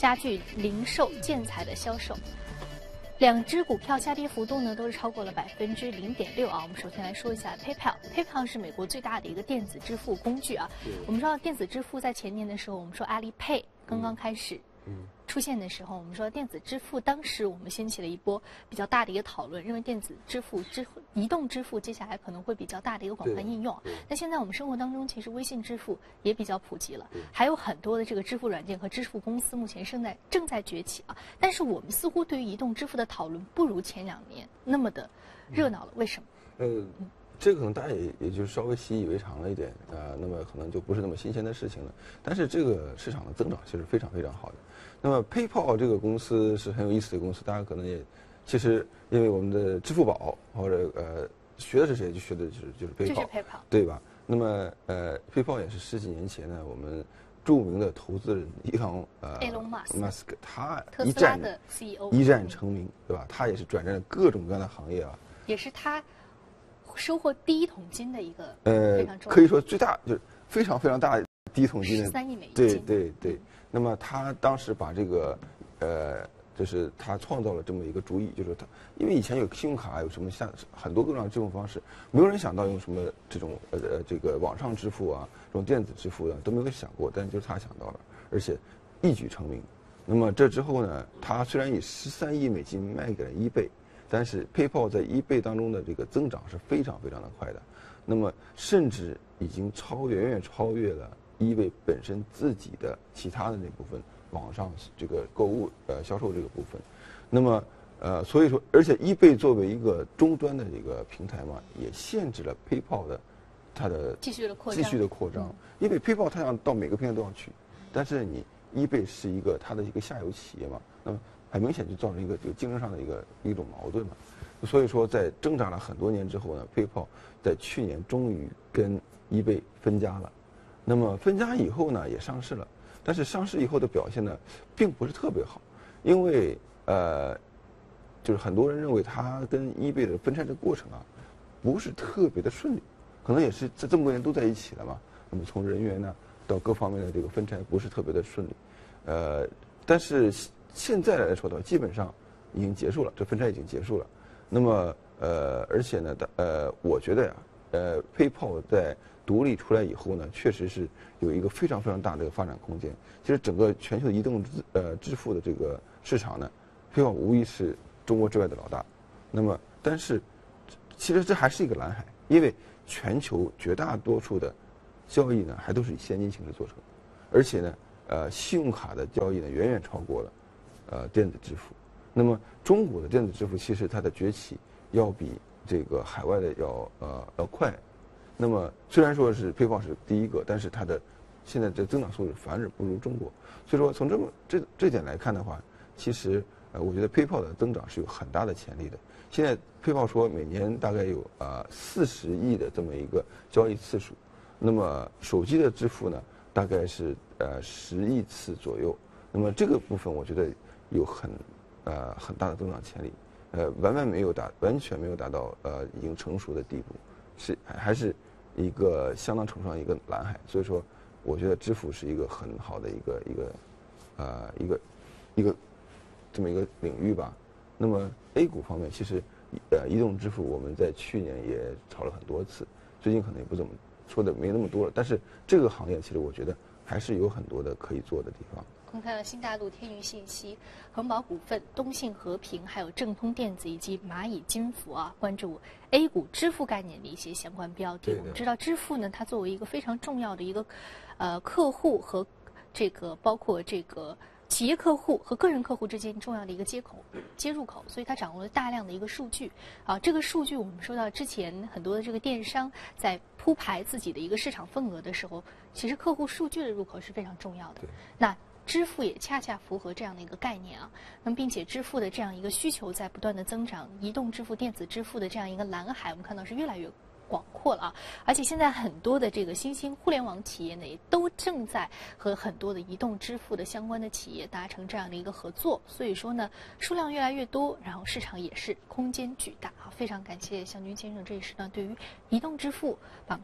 家具、零售、建材的销售。两只股票下跌幅度呢，都是超过了百分之零点六啊。我们首先来说一下 PayPal，PayPal 是美国最大的一个电子支付工具啊。我们知道电子支付在前年的时候，我们说阿里 Pay 刚刚开始。嗯。出现的时候，我们说电子支付，当时我们掀起了一波比较大的一个讨论，认为电子支付、支移动支付接下来可能会比较大的一个广泛应用。那现在我们生活当中，其实微信支付也比较普及了，还有很多的这个支付软件和支付公司目前正在正在崛起啊。但是我们似乎对于移动支付的讨论不如前两年那么的热闹了，为什么？ 呃，这个可能大家也也就稍微习以为常了一点啊、呃，那么可能就不是那么新鲜的事情了。但是这个市场的增长其实非常非常好的。那么 PayPal 这个公司是很有意思的公司，大家可能也其实因为我们的支付宝或者呃学的是谁就学的就是就是 PayPal， 就是 PayPal 对吧？那么呃 PayPal 也是十几年前呢，我们著名的投资人伊朗呃 Elon Musk 他特斯拉一战的 C E O 一战成名，对吧？他也是转战了各种各样的行业啊， 也是他收获第一桶金的一个呃非常重要的可以说最大就是非常非常大的第一桶金的十三亿美金， 对对对。那么他当时把这个，呃，就是他创造了这么一个主意，就是他，因为以前有信用卡，有什么像很多各种各样的支付方式，没有人想到用什么这种呃呃这个网上支付啊，这种电子支付啊都没有想过，但是就是他想到了，而且一举成名。那么这之后呢，他虽然以十三亿美金卖给了eBay，但是 PayPal 在eBay当中的这个增长是非常非常的快的，那么甚至已经超远远超越了eBay本身自己的其他的那部分网上这个购物呃销售这个部分，那么呃所以说，而且eBay作为一个终端的这个平台嘛，也限制了 PayPal 的它的继续的扩张继续的扩张，因为 PayPal 它想到每个平台都要去，但是你eBay是一个它的一个下游企业嘛，那么很明显就造成一个这个竞争上的一个一种矛盾嘛，所以说在挣扎了很多年之后呢 ，PayPal 在去年终于跟eBay分家了。那么分家以后呢，也上市了，但是上市以后的表现呢，并不是特别好，因为呃，就是很多人认为它跟eBay的分拆的过程啊，不是特别的顺利，可能也是这这么多年都在一起了嘛，那么从人员呢到各方面的这个分拆不是特别的顺利，呃，但是现在来说的话，基本上已经结束了，这分拆已经结束了，那么呃，而且呢，呃，我觉得呀，呃 ，PayPal 在独立出来以后呢，确实是有一个非常非常大的一个发展空间。其实整个全球的移动支呃支付的这个市场呢 ，PayPal 无疑是中国之外的老大。那么，但是其实这还是一个蓝海，因为全球绝大多数的交易呢，还都是以现金形式做成，而且呢，呃，信用卡的交易呢，远远超过了呃电子支付。那么，中国的电子支付其实它的崛起要比这个海外的要呃要快。那么虽然说是 PayPal 是第一个，但是它的现在这增长速度反而不如中国。所以说从这么这这点来看的话，其实呃我觉得 PayPal 的增长是有很大的潜力的。现在 PayPal 说每年大概有啊四十亿的这么一个交易次数，那么手机的支付呢大概是呃十亿次左右。那么这个部分我觉得有很呃很大的增长潜力，呃完完没有达完全没有达到呃已经成熟的地步。是还是一个相当程度上一个蓝海，所以说我觉得支付是一个很好的一个一个呃一个一个这么一个领域吧。那么 A 股方面，其实呃移动支付我们在去年也炒了很多次，最近可能也不怎么说的没那么多了，但是这个行业其实我觉得还是有很多的可以做的地方。 公开了新大陆、天娱信息、恒宝股份、东信和平，还有正通电子以及蚂蚁金服啊，关注 A 股支付概念的一些相关标的。我们知道支付呢，它作为一个非常重要的一个呃客户和这个包括这个企业客户和个人客户之间重要的一个接口、接入口，所以它掌握了大量的一个数据啊。这个数据我们说到之前很多的这个电商在铺排自己的一个市场份额的时候，其实客户数据的入口是非常重要的。那支付也恰恰符合这样的一个概念啊，那么并且支付的这样一个需求在不断的增长，移动支付、电子支付的这样一个蓝海，我们看到是越来越广阔了啊！而且现在很多的这个新兴互联网企业呢，也都正在和很多的移动支付的相关的企业达成这样的一个合作，所以说呢，数量越来越多，然后市场也是空间巨大啊！非常感谢向军先生这一时段对于移动支付板块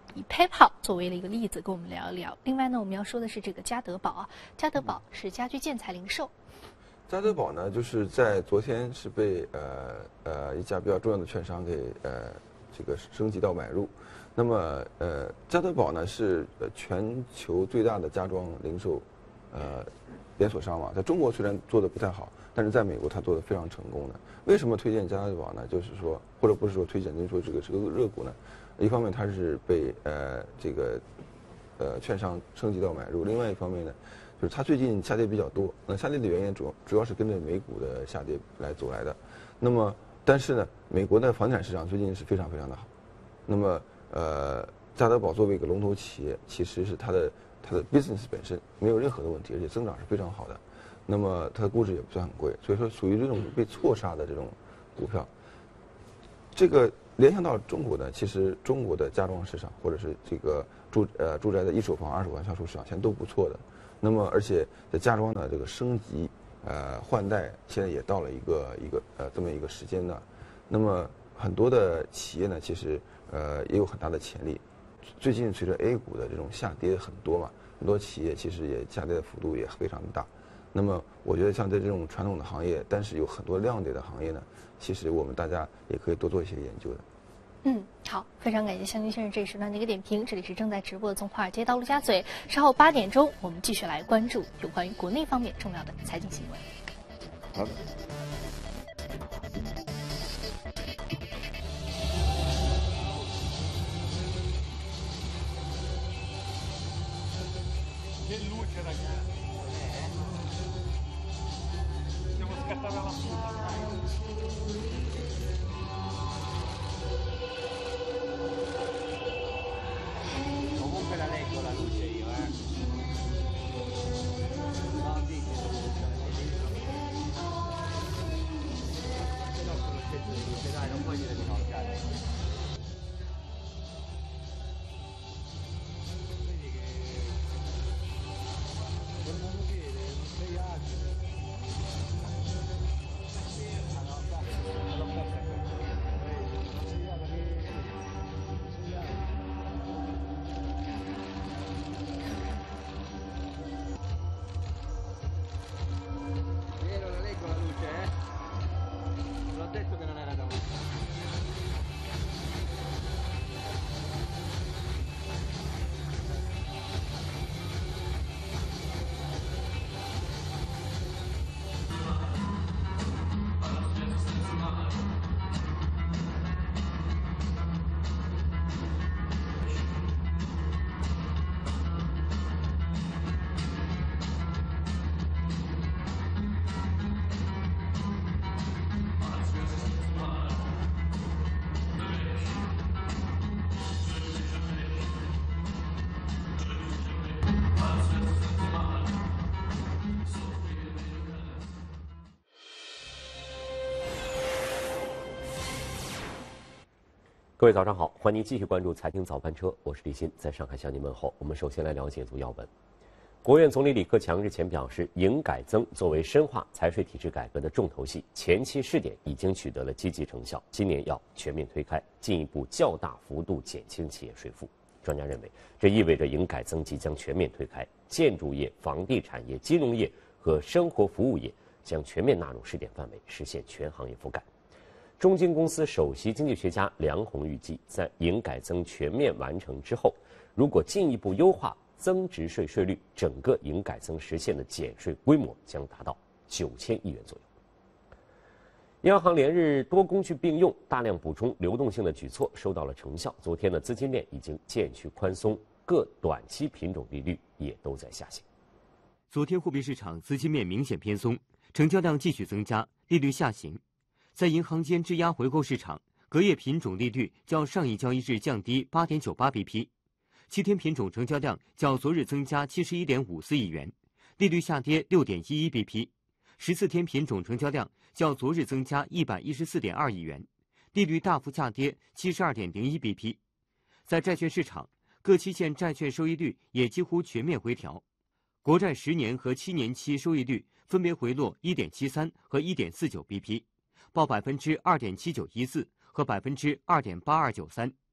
以 PayPal 作为了一个例子，跟我们聊一聊。另外呢，我们要说的是这个家得宝啊，家得宝是家居建材零售。 家得宝呢，就是在昨天是被呃呃一家比较重要的券商给呃这个升级到买入。那么呃，家得宝呢是全球最大的家装零售呃连锁商嘛，在中国虽然做的不太好，但是在美国它做的非常成功的。为什么推荐家得宝呢？就是说，或者不是说推荐，就是说这个是个热股呢。一方面它是被呃这个呃券商升级到买入，另外一方面呢，就是它最近下跌比较多。那下跌的原因主主要是跟着美股的下跌来走来的。那么但是呢，美国的房产市场最近是非常非常的好。那么呃，家得宝作为一个龙头企业，其实是它的它的 business 本身没有任何的问题，而且增长是非常好的。那么它的估值也不算很贵，所以说属于这种被错杀的这种股票。这个联想到中国呢，其实中国的家装市场或者是这个住呃住宅的一手房、二手房销售市场现在都不错的。那么而且在家装的这个升级呃换代，现在也到了一个一个呃这么一个时间呢。那么很多的企业呢，其实呃也有很大的潜力。最近随着 A 股的这种下跌很多嘛，很多企业其实也下跌的幅度也非常的大。那么我觉得像在这种传统的行业，但是有很多亮点的行业呢，其实我们大家也可以多做一些研究的。 嗯，好，非常感谢向军先生这一时段的一个点评。这里是正在直播的从华尔街到陆家嘴，稍后八点钟我们继续来关注有关于国内方面重要的财经新闻。 好的。 各位早上好，欢迎您继续关注财经早班车，我是李欣，在上海向您问候。我们首先来了解组要闻。国务院总理李克强日前表示，营改增作为深化财税体制改革的重头戏，前期试点已经取得了积极成效，今年要全面推开，进一步较大幅度减轻企业税负。专家认为，这意味着营改增即将全面推开，建筑业、房地产业、金融业和生活服务业将全面纳入试点范围，实现全行业覆盖。中金公司首席经济学家梁红预计，在营改增全面完成之后，如果进一步优化增值税税率，整个营改增实现的减税规模将达到九千亿元左右。央行连日多工具并用、大量补充流动性的举措收到了成效。昨天的资金链已经渐趋宽松，各短期品种利率也都在下行。 昨天货币市场资金面明显偏松，成交量继续增加，利率下行。在银行间质押回购市场，隔夜品种利率较上一交易日降低 八点九八 B P， 七天品种成交量较昨日增加 七十一点五四亿元，利率下跌 六点一一 B P， 十四天品种成交量较昨日增加 一百一十四点二亿元，利率大幅下跌 七十二点零一 B P。 在债券市场，各期限债券收益率也几乎全面回调，国债十年和七年期收益率分别回落 一点七三 和 一点四九 B P，报百分之二点七九一四和百分之二点八二九三，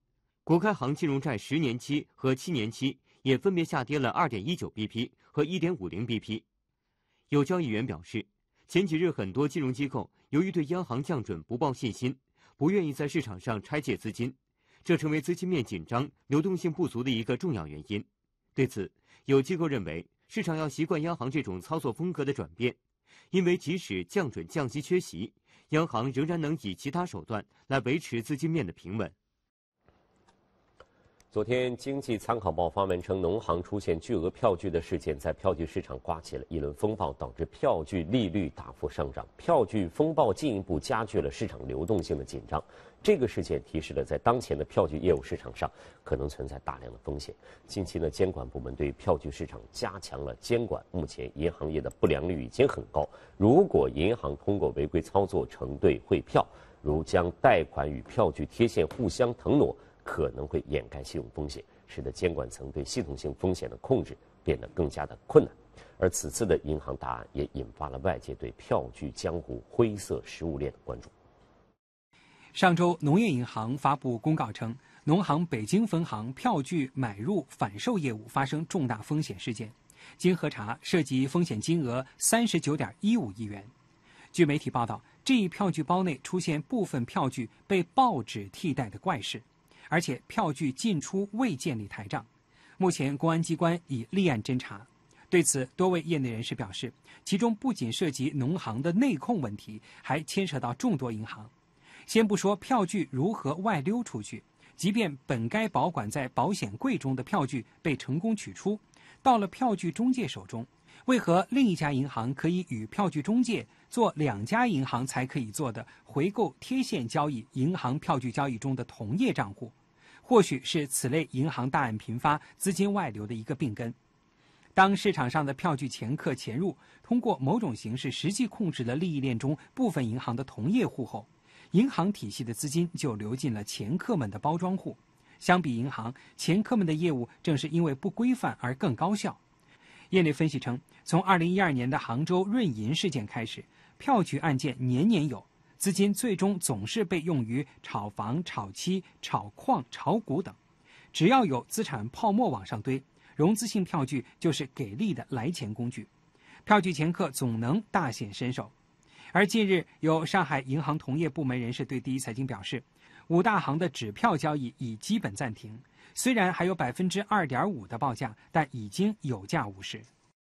国开行金融债十年期和七年期也分别下跌了 二点一九 B P 和 一点五零 B P。有交易员表示，前几日很多金融机构由于对央行降准不抱信心，不愿意在市场上拆借资金，这成为资金面紧张、流动性不足的一个重要原因。对此，有机构认为，市场要习惯央行这种操作风格的转变，因为即使降准降息缺席，央行仍然能以其他手段来维持资金面的平稳。 昨天，经济参考报发文称，农行出现巨额票据的事件，在票据市场刮起了一轮风暴，导致票据利率大幅上涨。票据风暴进一步加剧了市场流动性的紧张。这个事件提示了在当前的票据业务市场上可能存在大量的风险。近期呢，监管部门对票据市场加强了监管。目前，银行业的不良率已经很高。如果银行通过违规操作承兑汇票，如将贷款与票据贴现互相腾挪，可能会掩盖信用风险，使得监管层对系统性风险的控制变得更加的困难。而此次的银行大案也引发了外界对票据江湖灰色食物链的关注。 上周，农业银行发布公告称，农行北京分行票据买入反售业务发生重大风险事件，经核查，涉及风险金额三十九点一五亿元。据媒体报道，这一票据包内出现部分票据被报纸替代的怪事，而且票据进出未建立台账。目前公安机关已立案侦查。对此，多位业内人士表示，其中不仅涉及农行的内控问题，还牵扯到众多银行。先不说票据如何外溜出去，即便本该保管在保险柜中的票据被成功取出，到了票据中介手中，为何另一家银行可以与票据中介做两家银行才可以做的回购贴现交易银行票据交易中的同业账户？或许是此类银行大案频发、资金外流的一个病根。当市场上的票据掮客潜入，通过某种形式实际控制了利益链中部分银行的同业户后，银行体系的资金就流进了掮客们的包装户。相比银行，掮客们的业务正是因为不规范而更高效。业内分析称，从二零一二年的杭州润银事件开始，票据案件年年有，资金最终总是被用于炒房、炒期、炒矿、炒股等。只要有资产泡沫往上堆，融资性票据就是给力的来钱工具，票据掮客总能大显身手。而近日，有上海银行同业部门人士对第一财经表示，五大行的纸票交易已基本暂停，虽然还有百分之二点五的报价，但已经有价无市。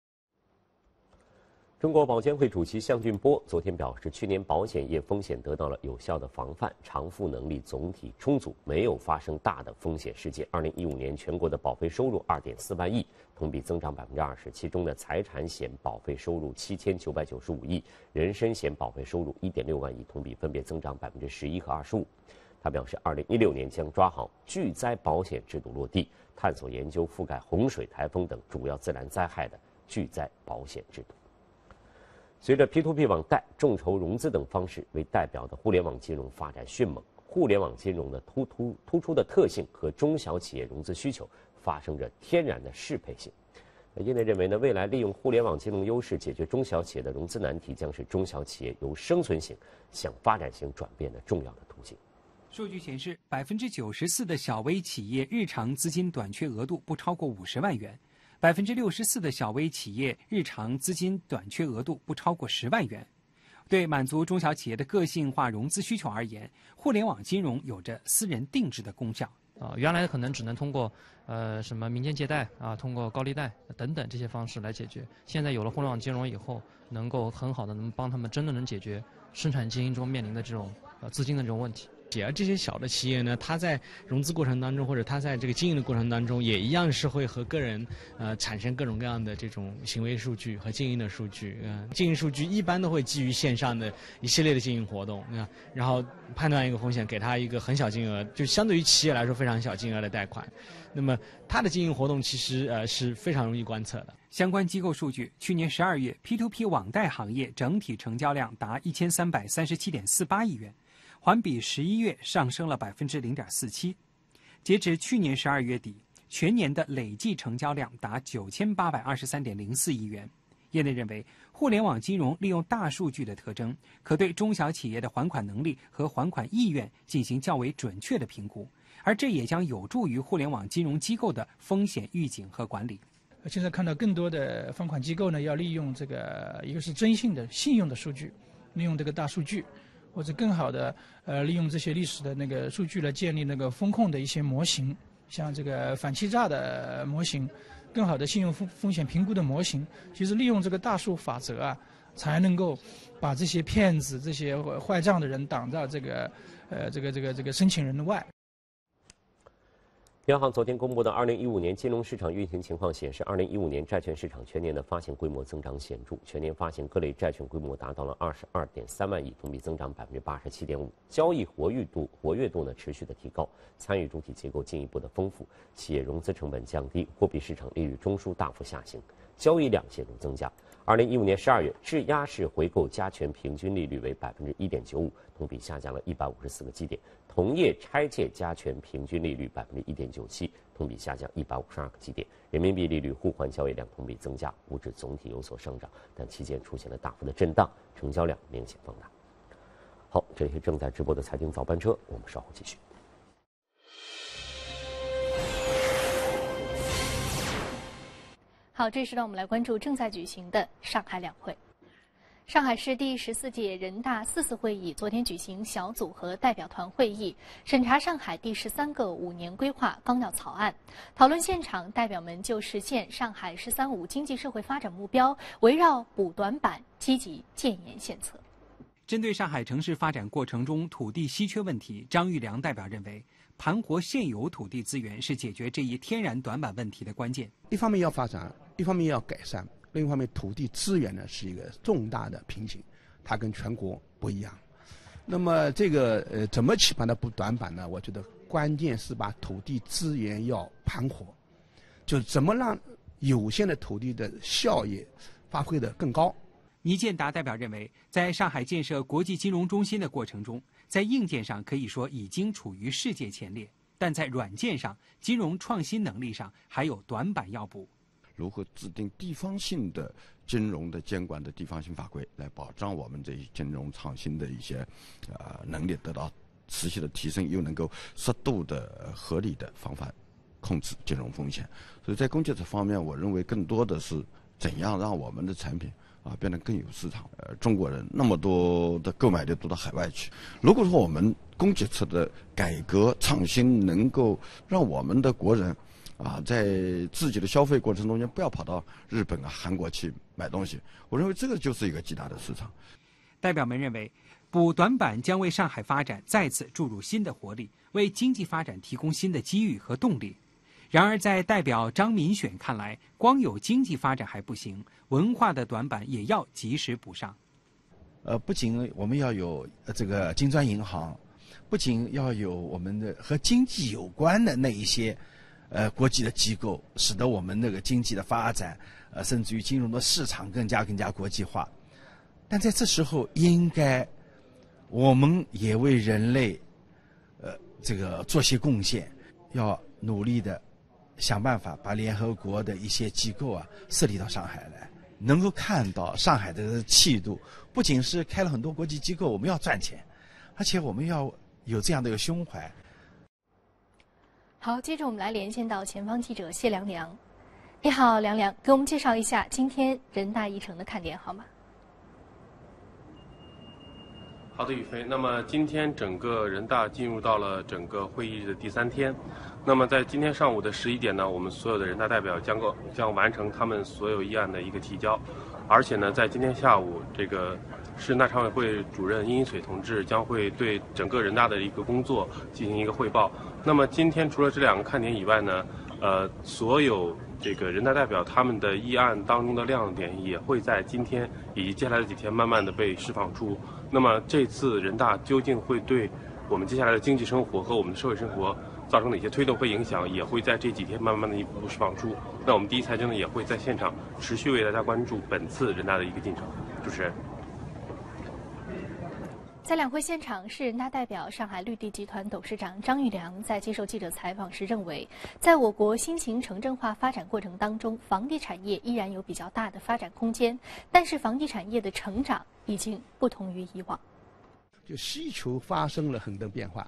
中国保监会主席项俊波昨天表示，去年保险业风险得到了有效的防范，偿付能力总体充足，没有发生大的风险事件。二零一五年全国的保费收入二点四万亿，同比增长百分之二十，其中的财产险保费收入七千九百九十五亿，人身险保费收入一点六万亿，同比分别增长百分之十一和二十五。他表示，二零一六年将抓好巨灾保险制度落地，探索研究覆盖洪水、台风等主要自然灾害的巨灾保险制度。随着 P to P 网贷、众筹融资等方式为代表的互联网金融发展迅猛，互联网金融的突突突出的特性和中小企业融资需求发生着天然的适配性。业内认为呢，未来利用互联网金融优势解决中小企业的融资难题，将是中小企业由生存型向发展型转变的重要的途径。 数据显示，百分之九十四的小微企业日常资金短缺额度不超过五十万元。百分之六十四的小微企业日常资金短缺额度不超过十万元。对满足中小企业的个性化融资需求而言，互联网金融有着私人定制的功效。 啊，原来可能只能通过呃什么民间借贷啊，通过高利贷等等这些方式来解决。现在有了互联网金融以后，能够很好的能帮他们真的能解决生产经营中面临的这种呃资金的这种问题。 而这些小的企业呢，它在融资过程当中，或者它在这个经营的过程当中，也一样是会和个人呃产生各种各样的这种行为数据和经营的数据。嗯、呃，经营数据一般都会基于线上的一系列的经营活动，啊，然后判断一个风险，给他一个很小金额，就相对于企业来说非常小金额的贷款。那么它的经营活动其实呃是非常容易观测的。 相关机构数据，去年十二月 P to P 网贷行业整体成交量达一千三百三十七点四八亿元。环比十一月上升了百分之零点四七，截至去年十二月底，全年的累计成交量达九千八百二十三点零四亿元。业内认为，互联网金融利用大数据的特征，可对中小企业的还款能力和还款意愿进行较为准确的评估， 而这也将有助于互联网金融机构的风险预警和管理。 现在看到更多的放款机构呢，要利用这个一个是征信的信用的数据，利用这个大数据，或者更好的呃利用这些历史的那个数据来建立那个风控的一些模型，像这个反欺诈的模型，更好的信用风风险评估的模型。其实利用这个大数法则啊，才能够把这些骗子、这些坏账的人挡到这个呃这个这个这个申请人的外。 央行昨天公布的二零一五年金融市场运行情况显示，二零一五年债券市场全年的发行规模增长显著，全年发行各类债券规模达到了二十二点三万亿，同比增长百分之八十七点五。交易活跃度活跃度呢持续的提高，参与主体结构进一步的丰富，企业融资成本降低，货币市场利率中枢大幅下行，交易量显著增加。二零一五年十二月，质押式回购加权平均利率为百分之一点九五，同比下降了一百五十四个基点。同业拆借加权平均利率百分之一点九七，同比下降一百五十二个基点。人民币利率互换交易量同比增加，股指总体有所上涨，但期间出现了大幅的震荡，成交量明显放大。好，这里是正在直播的财经早班车，我们稍后继续。 好，这时段我们来关注正在举行的上海两会。上海市第十四届人大四次会议昨天举行小组和代表团会议，审查上海第十三个五年规划纲要草案。讨论现场，代表们就实现上海“十三五”经济社会发展目标，围绕补短板，积极建言献策。 针对上海城市发展过程中土地稀缺问题，张玉良代表认为，盘活现有土地资源是解决这一天然短板问题的关键。 一方面要发展，一方面要改善。另一方面，土地资源呢是一个重大的瓶颈，它跟全国不一样。那么这个呃怎么去把它补短板呢？我觉得关键是把土地资源要盘活，就怎么让有限的土地的效益发挥得更高。 倪建达代表认为，在上海建设国际金融中心的过程中，在硬件上可以说已经处于世界前列，但在软件上、金融创新能力上还有短板要补。 如何制定地方性的金融的监管的地方性法规，来保障我们这些金融创新的一些呃能力得到持续的提升，又能够适度的合理的防范控制金融风险。所以在供给侧方面，我认为更多的是怎样让我们的产品啊变得更有市场。呃，中国人那么多的购买力都到海外去，如果说我们供给侧的改革创新能够让我们的国人啊，在自己的消费过程中间不要跑到日本啊、韩国去买东西，我认为这个就是一个极大的市场。 代表们认为，补短板将为上海发展再次注入新的活力，为经济发展提供新的机遇和动力。然而，在代表张民选看来，光有经济发展还不行，文化的短板也要及时补上。 呃，不仅我们要有这个金砖银行，不仅要有我们的和经济有关的那一些。呃，国际的机构使得我们那个经济的发展，呃，甚至于金融的市场更加更加国际化。但在这时候，应该我们也为人类，呃，这个做些贡献，要努力的想办法把联合国的一些机构啊设立到上海来，能够看到上海的气度，不仅是开了很多国际机构，我们要赚钱，而且我们要有这样的一个胸怀。 好，接着我们来连线到前方记者谢良良。你好，梁良，给我们介绍一下今天人大议程的看点好吗？ 好的，宇飞。那么今天整个人大进入到了整个会议日的第三天。那么在今天上午的十一点呢，我们所有的人大代表将够将完成他们所有议案的一个提交，而且呢，在今天下午，这个市人大常委会主任殷一绥同志将会对整个人大的一个工作进行一个汇报。那么今天除了这两个看点以外呢，呃，所有这个人大代表他们的议案当中的亮点也会在今天以及接下来的几天慢慢的被释放出。那么这次人大究竟会对我们接下来的经济生活和我们的社会生活造成哪些推动和影响，也会在这几天慢慢的一步步释放出。那我们第一财经呢也会在现场持续为大家关注本次人大的一个进程。主持人。 在两会现场，市人大代表、上海绿地集团董事长张玉良在接受记者采访时认为，在我国新型城镇化发展过程当中，房地产业依然有比较大的发展空间，但是房地产业的成长已经不同于以往。 就需求发生了很多变化，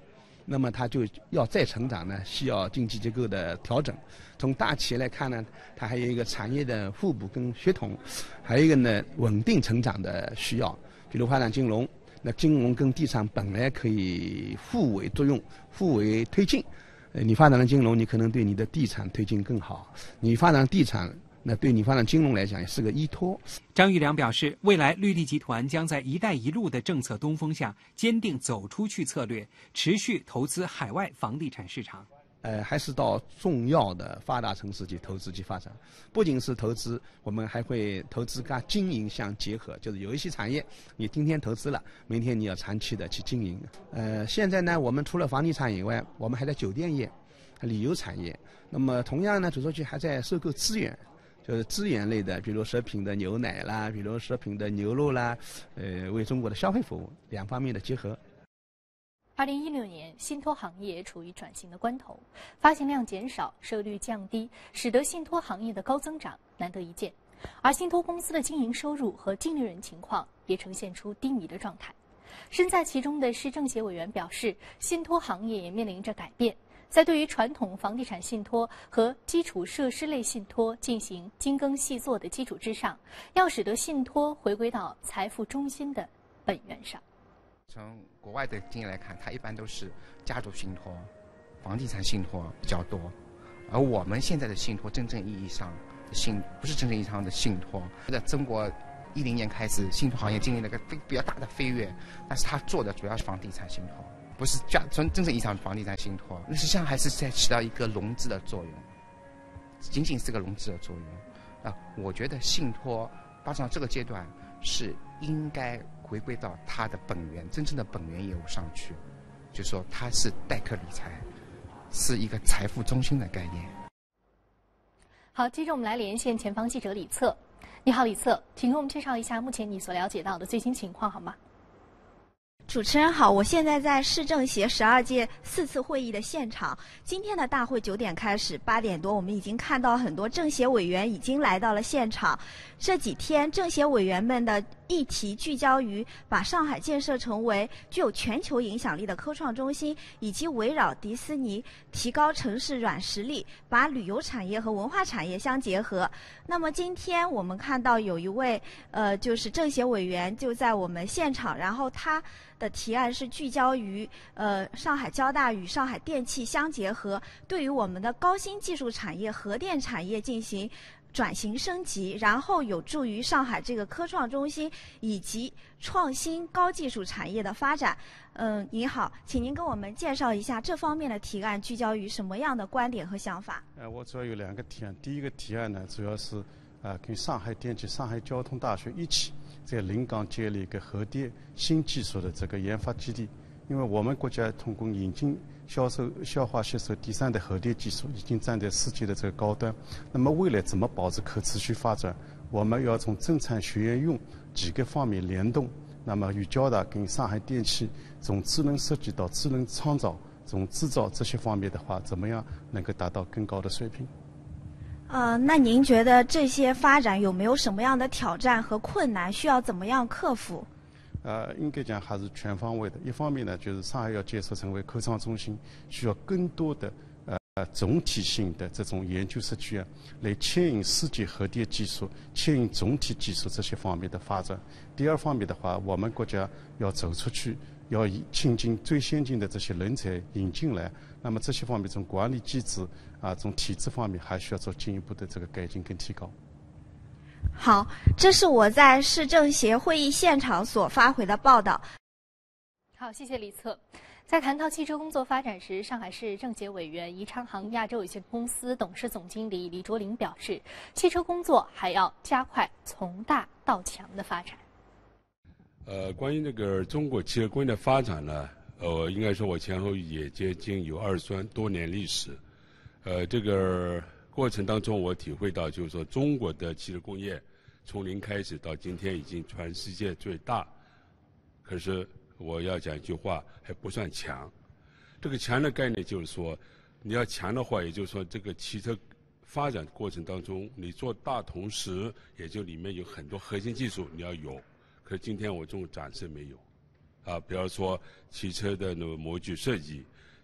那么它就要再成长呢，需要经济结构的调整。从大企业来看呢，它还有一个产业的互补跟协同，还有一个呢稳定成长的需要。比如发展金融，那金融跟地产本来可以互为作用、互为推进。呃，你发展了金融，你可能对你的地产推进更好；你发展地产，那对你发展金融来讲也是个依托。 张玉良表示，未来绿地集团将在“一带一路”的政策东风下，坚定走出去策略，持续投资海外房地产市场。 呃，还是到重要的发达城市去投资去发展，不仅是投资，我们还会投资跟经营相结合，就是有一些产业，你今天投资了，明天你要长期的去经营。呃，现在呢，我们除了房地产以外，我们还在酒店业、旅游产业，那么同样呢，走出去还在收购资源。就是资源类的，比如食品的牛奶啦，比如食品的牛肉啦，呃，为中国的消费服务，两方面的结合。 二零一六年，信托行业处于转型的关头，发行量减少，收益率降低，使得信托行业的高增长难得一见。而信托公司的经营收入和净利润情况也呈现出低迷的状态。身在其中的市政协委员表示，信托行业也面临着改变。在对于传统房地产信托和基础设施类信托进行精耕细作的基础之上，要使得信托回归到财富中心的本源上。 从国外的经验来看，它一般都是家族信托、房地产信托比较多，而我们现在的信托真正意义上的信不是真正意义上的信托。在中国一零年开始，信托行业经历了一个非比较大的飞跃，但是它做的主要是房地产信托。不是家真真正意义上的房地产信托，那实际上还是在起到一个融资的作用，仅仅是个融资的作用。啊，我觉得信托发展到这个阶段是应该回归到它的本源，真正的本源业务上去，就是说它是代客理财，是一个财富中心的概念。 好，接着我们来连线前方记者李策。你好，李策，请给我们介绍一下目前你所了解到的最新情况好吗？ 主持人好，我现在在市政协十二届四次会议的现场。今天的大会九点开始，八点多我们已经看到很多政协委员已经来到了现场。这几天政协委员们的议题聚焦于把上海建设成为具有全球影响力的科创中心，以及围绕迪士尼提高城市软实力，把旅游产业和文化产业相结合。那么今天我们看到有一位呃，就是政协委员就在我们现场，然后他的提案是聚焦于呃上海交大与上海电气相结合，对于我们的高新技术产业核电产业进行转型升级，然后有助于上海这个科创中心以及创新高技术产业的发展。嗯、呃，您好，请您跟我们介绍一下这方面的提案聚焦于什么样的观点和想法？ 呃，我主要有两个提案。第一个提案呢，主要是啊，跟上海电气、上海交通大学一起在临港建立一个核电新技术的这个研发基地。因为我们国家通过引进、销售、消化吸收第三代核电技术，已经站在世界的这个高端。那么未来怎么保持可持续发展？我们要从增产学研用几个方面联动。那么与交大跟上海电气，从智能设计到智能创造、从制造这些方面的话，怎么样能够达到更高的水平？ 呃，那您觉得这些发展有没有什么样的挑战和困难，需要怎么样克服？ 呃，应该讲还是全方位的。一方面呢，就是上海要建设成为科创中心，需要更多的呃总体性的这种研究设计院来牵引世界核电技术、牵引总体技术这些方面的发展。第二方面的话，我们国家要走出去，要倾尽最先进的这些人才引进来。那么这些方面从管理机制啊，从体制方面还需要做进一步的这个改进跟提高。 好，这是我在市政协会议现场所发回的报道。 好，谢谢李策。在谈到汽车工作发展时，上海市政协委员宜昌行亚洲有限公司董事总经理李卓林表示，汽车工作还要加快从大到强的发展。 呃，关于那个中国汽车工业的发展呢，呃，应该说我前后也接近有二十多年历史。呃，这个过程当中，我体会到，就是说中国的汽车工业从零开始到今天已经全世界最大，可是我要讲一句话，还不算强。这个强的概念就是说，你要强的话，也就是说这个汽车发展过程当中，你做大同时，也就里面有很多核心技术你要有。可是今天我中国展示没有，啊，比方说汽车的那个模具设计，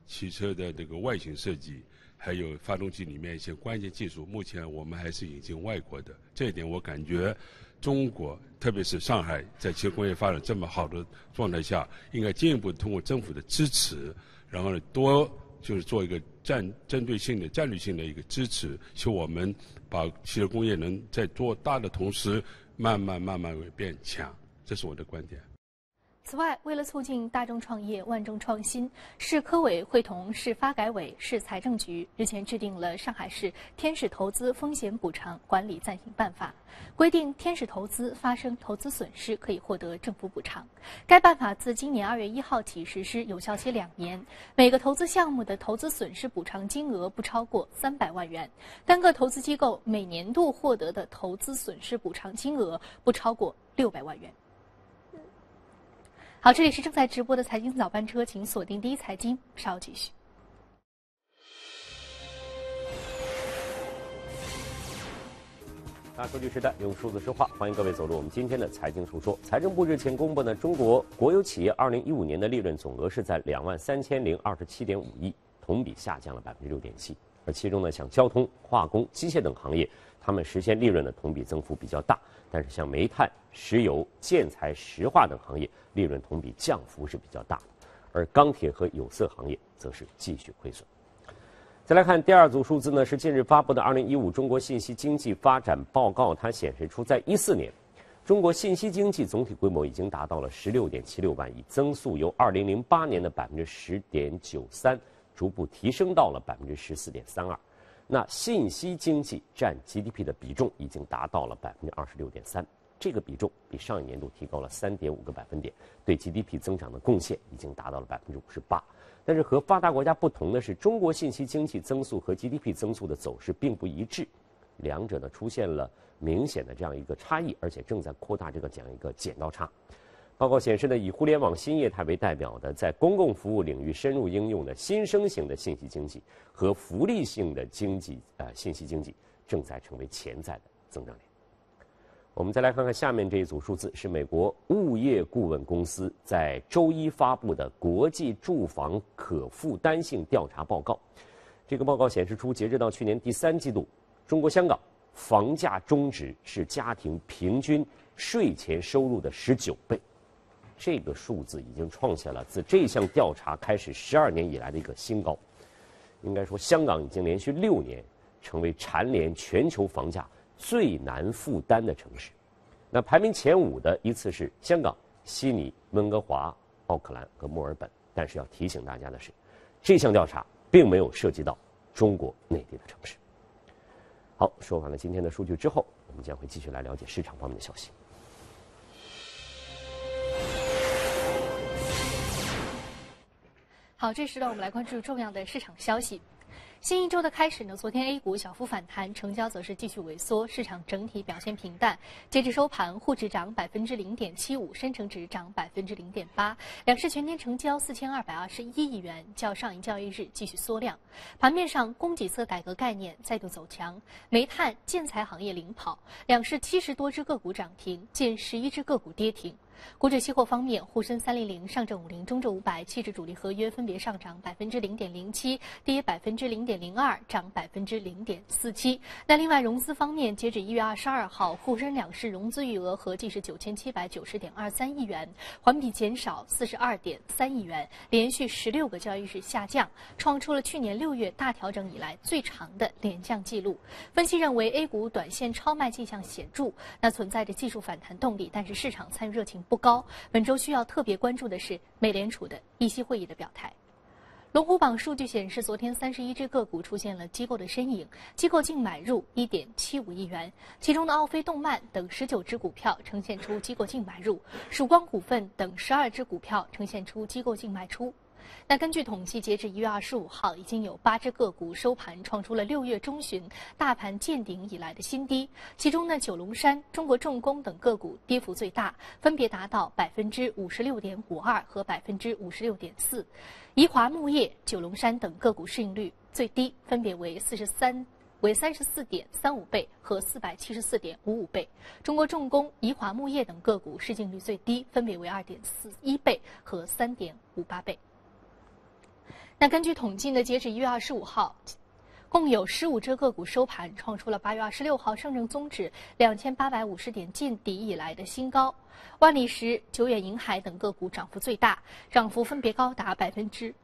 汽车的这个外形设计，还有发动机里面一些关键技术，目前我们还是引进外国的。这一点我感觉，中国特别是上海在汽车工业发展这么好的状态下，应该进一步通过政府的支持，然后呢多就是做一个战针对性的战略性的一个支持，使我们把汽车工业能在做大的同时，慢慢慢慢变强。这是我的观点。 此外，为了促进大众创业、万众创新，市科委会同市发改委、市财政局日前制定了《上海市天使投资风险补偿管理暂行办法》，规定天使投资发生投资损失可以获得政府补偿。该办法自今年二月一号起实施，有效期两年。每个投资项目的投资损失补偿金额不超过三百万元，单个投资机构每年度获得的投资损失补偿金额不超过六百万元。好，这里是正在直播的财经早班车，请锁定第一财经，稍后继续。 大数据时代，用数字说话，欢迎各位走入我们今天的财经述说。财政部日前公布呢，中国国有企业二零一五年的利润总额是在两万三千零二十七点五亿，同比下降了百分之六点七。而其中呢，像交通、化工、机械等行业，他们实现利润的同比增幅比较大。但是像煤炭、石油、建材、石化等行业，利润同比降幅是比较大的，而钢铁和有色行业则是继续亏损。再来看第二组数字呢，是近日发布的二零一五中国信息经济发展报告，它显示出在一四年，中国信息经济总体规模已经达到了十六点七六万亿，增速由二零零八年的百分之十点九三逐步提升到了百分之十四点三二。那信息经济占 G D P 的比重已经达到了百分之二十六点三，这个比重比上一年度提高了三点五个百分点，对 G D P 增长的贡献已经达到了百分之五十八。但是和发达国家不同的是，中国信息经济增速和 G D P 增速的走势并不一致，两者呢出现了明显的这样一个差异，而且正在扩大这个这样一个剪刀差。报告显示呢，以互联网新业态为代表的，在公共服务领域深入应用的新生型的信息经济和福利性的经济呃信息经济正在成为潜在的增长点。我们再来看看下面这一组数字，是美国物业顾问公司在周一发布的国际住房可负担性调查报告。这个报告显示出，截止到去年第三季度，中国香港房价中值是家庭平均税前收入的十九倍。这个数字已经创下了自这项调查开始十二年以来的一个新高。应该说，香港已经连续六年成为蝉联全球房价最难负担的城市。那排名前五的依次是香港、悉尼、温哥华、奥克兰和墨尔本。但是要提醒大家的是，这项调查并没有涉及到中国内地的城市。好，说完了今天的数据之后，我们将会继续来了解市场方面的消息。 好，这时呢，我们来关注重要的市场消息。新一周的开始呢，昨天 A 股小幅反弹，成交则是继续萎缩，市场整体表现平淡。截至收盘，沪指涨百分之零点七五，深成指涨百分之零点八，两市全天成交四千二百二十一亿元，较上一交易日继续缩量。盘面上，供给侧改革概念再度走强，煤炭、建材行业领跑，两市七十多只个股涨停，近十一只个股跌停。股指期货方面，沪深三零零、上证五零、中证五百七只主力合约分别上涨百分之零点零七，跌百分之零点零二，涨百分之零点四七。那另外融资方面，截止一月二十二号，沪深两市融资余额合计是九千七百九十点二三亿元，环比减少四十二点三亿元，连续十六个交易日下降，创出了去年六月大调整以来最长的连降记录。分析认为 ，A 股短线超卖迹象显著，那存在着技术反弹动力，但是市场参与热情不高。本周需要特别关注的是美联储的议息会议的表态。龙虎榜数据显示，昨天三十一只个股出现了机构的身影，机构净买入一点七五亿元，其中的奥飞动漫等十九只股票呈现出机构净买入，曙光股份等十二只股票呈现出机构净卖出。那根据统计，截至一月二十五号，已经有八只个股收盘创出了六月中旬大盘见顶以来的新低。其中呢，九龙山、中国重工等个股跌幅最大，分别达到百分之五十六点五二和百分之五十六点四。宜华牧业、九龙山等个股市盈率最低，分别为四十三。为三十四点三五倍和四百七十四点五五倍，中国重工、宜华牧业等个股市净率最低，分别为二点四一倍和三点五八倍。 那根据统计呢，截止一月二十五号，共有十五只个股收盘，创出了八月二十六号上证综指两千八百五十点见底以来的新高。万里石、久远银海等个股涨幅最大，涨幅分别高达百分之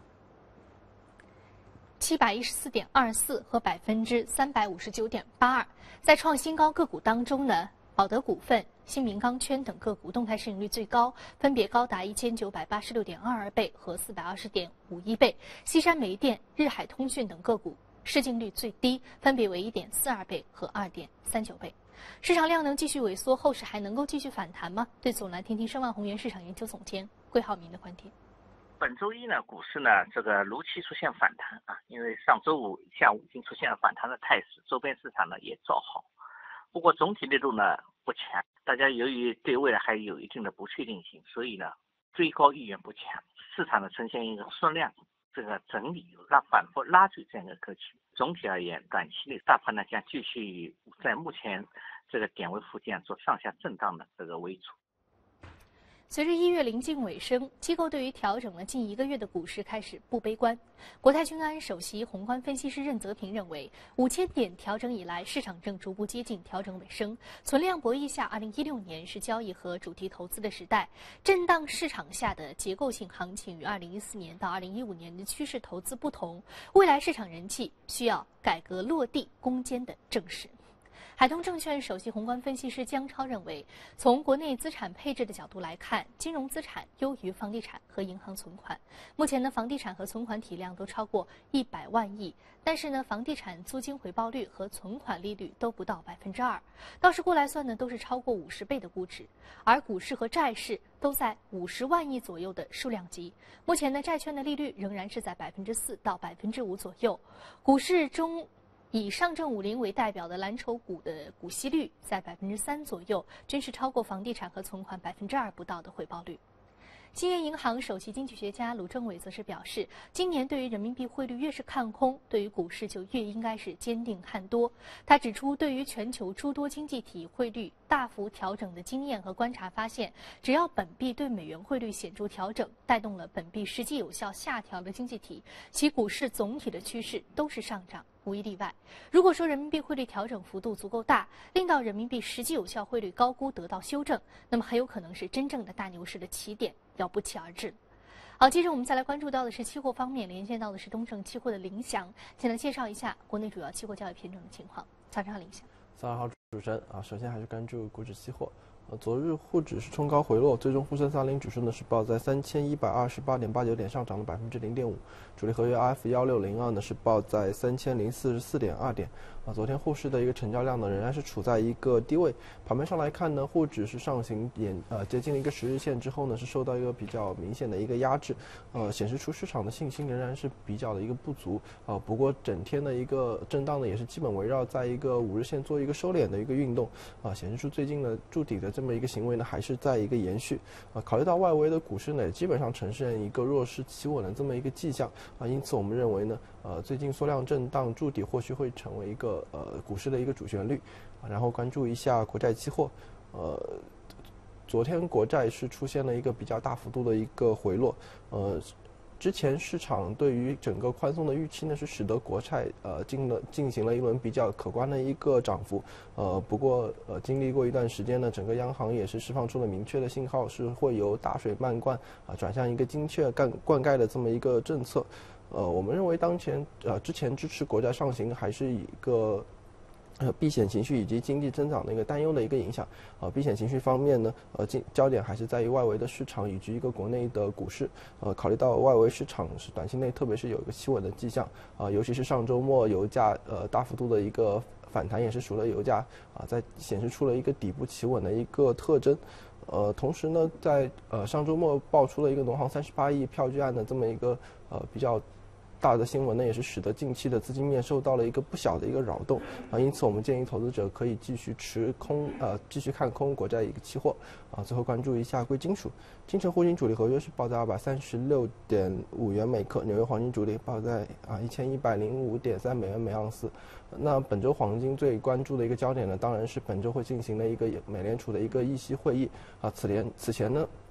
七百一十四点二四和百分之三百五十九点八二。在创新高个股当中呢，宝德股份、新民钢圈等个股动态市盈率最高，分别高达一千九百八十六点二二倍和四百二十点五一倍。西山煤电、日海通讯等个股市净率最低，分别为一点四二倍和二点三九倍。市场量能继续萎缩，后市还能够继续反弹吗？对此，我们来听听申万宏源市场研究总监桂浩明的观点。 本周一呢，股市呢这个如期出现反弹啊，因为上周五下午已经出现了反弹的态势，周边市场呢也造好。不过总体力度呢不强，大家由于对未来还有一定的不确定性，所以呢追高意愿不强，市场呢呈现一个缩量这个整理拉反复拉锯这样一个格局。总体而言，短期内大盘呢将继续在目前这个点位附近做上下震荡的这个为主。 随着一月临近尾声，机构对于调整了近一个月的股市开始不悲观。国泰君安首席宏观分析师任泽平认为，五千点调整以来，市场正逐步接近调整尾声。存量博弈下，二零一六年是交易和主题投资的时代，震荡市场下的结构性行情与二零一四年到二零一五年的趋势投资不同。未来市场人气需要改革落地攻坚的正视。海通证券首席宏观分析师姜超认为，从国内资产配置的角度来看，金融资产优于房地产和银行存款。目前呢，房地产和存款体量都超过一百万亿，但是呢，房地产租金回报率和存款利率都不到百分之二，倒是过来算呢，都是超过五十倍的估值。而股市和债市都在五十万亿左右的数量级。目前呢，债券的利率仍然是在百分之四到百分之五左右。股市中，以上证五零为代表的蓝筹股的股息率在百分之三左右，均是超过房地产和存款百分之二不到的回报率。兴业银行首席经济学家鲁政委则是表示，今年对于人民币汇率越是看空，对于股市就越应该是坚定看多。他指出，对于全球诸多经济体汇率大幅调整的经验和观察发现，只要本币对美元汇率显著调整，带动了本币实际有效下调的经济体，其股市总体的趋势都是上涨，无一例外。如果说人民币汇率调整幅度足够大，令到人民币实际有效汇率高估得到修正，那么很有可能是真正的大牛市的起点要不期而至。好，接着我们再来关注到的是期货方面，连线到的是东证期货的林翔，先来介绍一下国内主要期货交易品种的情况。早上好，林翔。 早上好，主持人啊，首先还是关注股指期货。呃，昨日沪指是冲高回落，最终沪深三零指数呢是报在三千一百二十八点八九点，上涨了百分之零点五。主力合约 R F 幺六零二呢是报在三千零四十四点二点。啊，昨天沪市的一个成交量呢仍然是处在一个低位。盘面上来看呢，沪指是上行演呃接近了一个十日线之后呢，是受到一个比较明显的一个压制，呃，显示出市场的信心仍然是比较的一个不足啊。不过整天的一个震荡呢，也是基本围绕在一个五日线做一个收敛的一个运动啊，显示出最近的筑底的这么一个行为呢，还是在一个延续啊。考虑到外围的股市呢，也基本上呈现一个弱势企稳的这么一个迹象啊，因此我们认为呢，呃，最近缩量震荡筑底或许会成为一个呃股市的一个主旋律啊。然后关注一下国债期货，呃，昨天国债是出现了一个比较大幅度的一个回落，呃。之前市场对于整个宽松的预期呢，是使得国债呃进了进行了一轮比较可观的一个涨幅，呃不过呃经历过一段时间呢，整个央行也是释放出了明确的信号，是会由大水漫灌啊、呃、转向一个精确灌灌溉的这么一个政策，呃我们认为当前呃之前支持国债上行还是以一个。呃，避险情绪以及经济增长的一个担忧的一个影响，呃，避险情绪方面呢，呃，焦点还是在于外围的市场以及一个国内的股市。呃，考虑到外围市场是短期内特别是有一个企稳的迹象，啊、呃，尤其是上周末油价呃大幅度的一个反弹，也是除了油价啊、呃，在显示出了一个底部企稳的一个特征。呃，同时呢，在呃上周末爆出了一个农行三十八亿票据案的这么一个呃比较。大的新闻呢，也是使得近期的资金面受到了一个不小的一个扰动啊，因此我们建议投资者可以继续持空，呃，继续看空国债一个期货啊。最后关注一下贵金属，金城沪金主力合约是报在二百三十六点五元每克，纽约黄金主力报在啊一千一百零五点三美元每盎司。那本周黄金最关注的一个焦点呢，当然是本周会进行的一个美联储的一个议息会议啊。此联此前呢。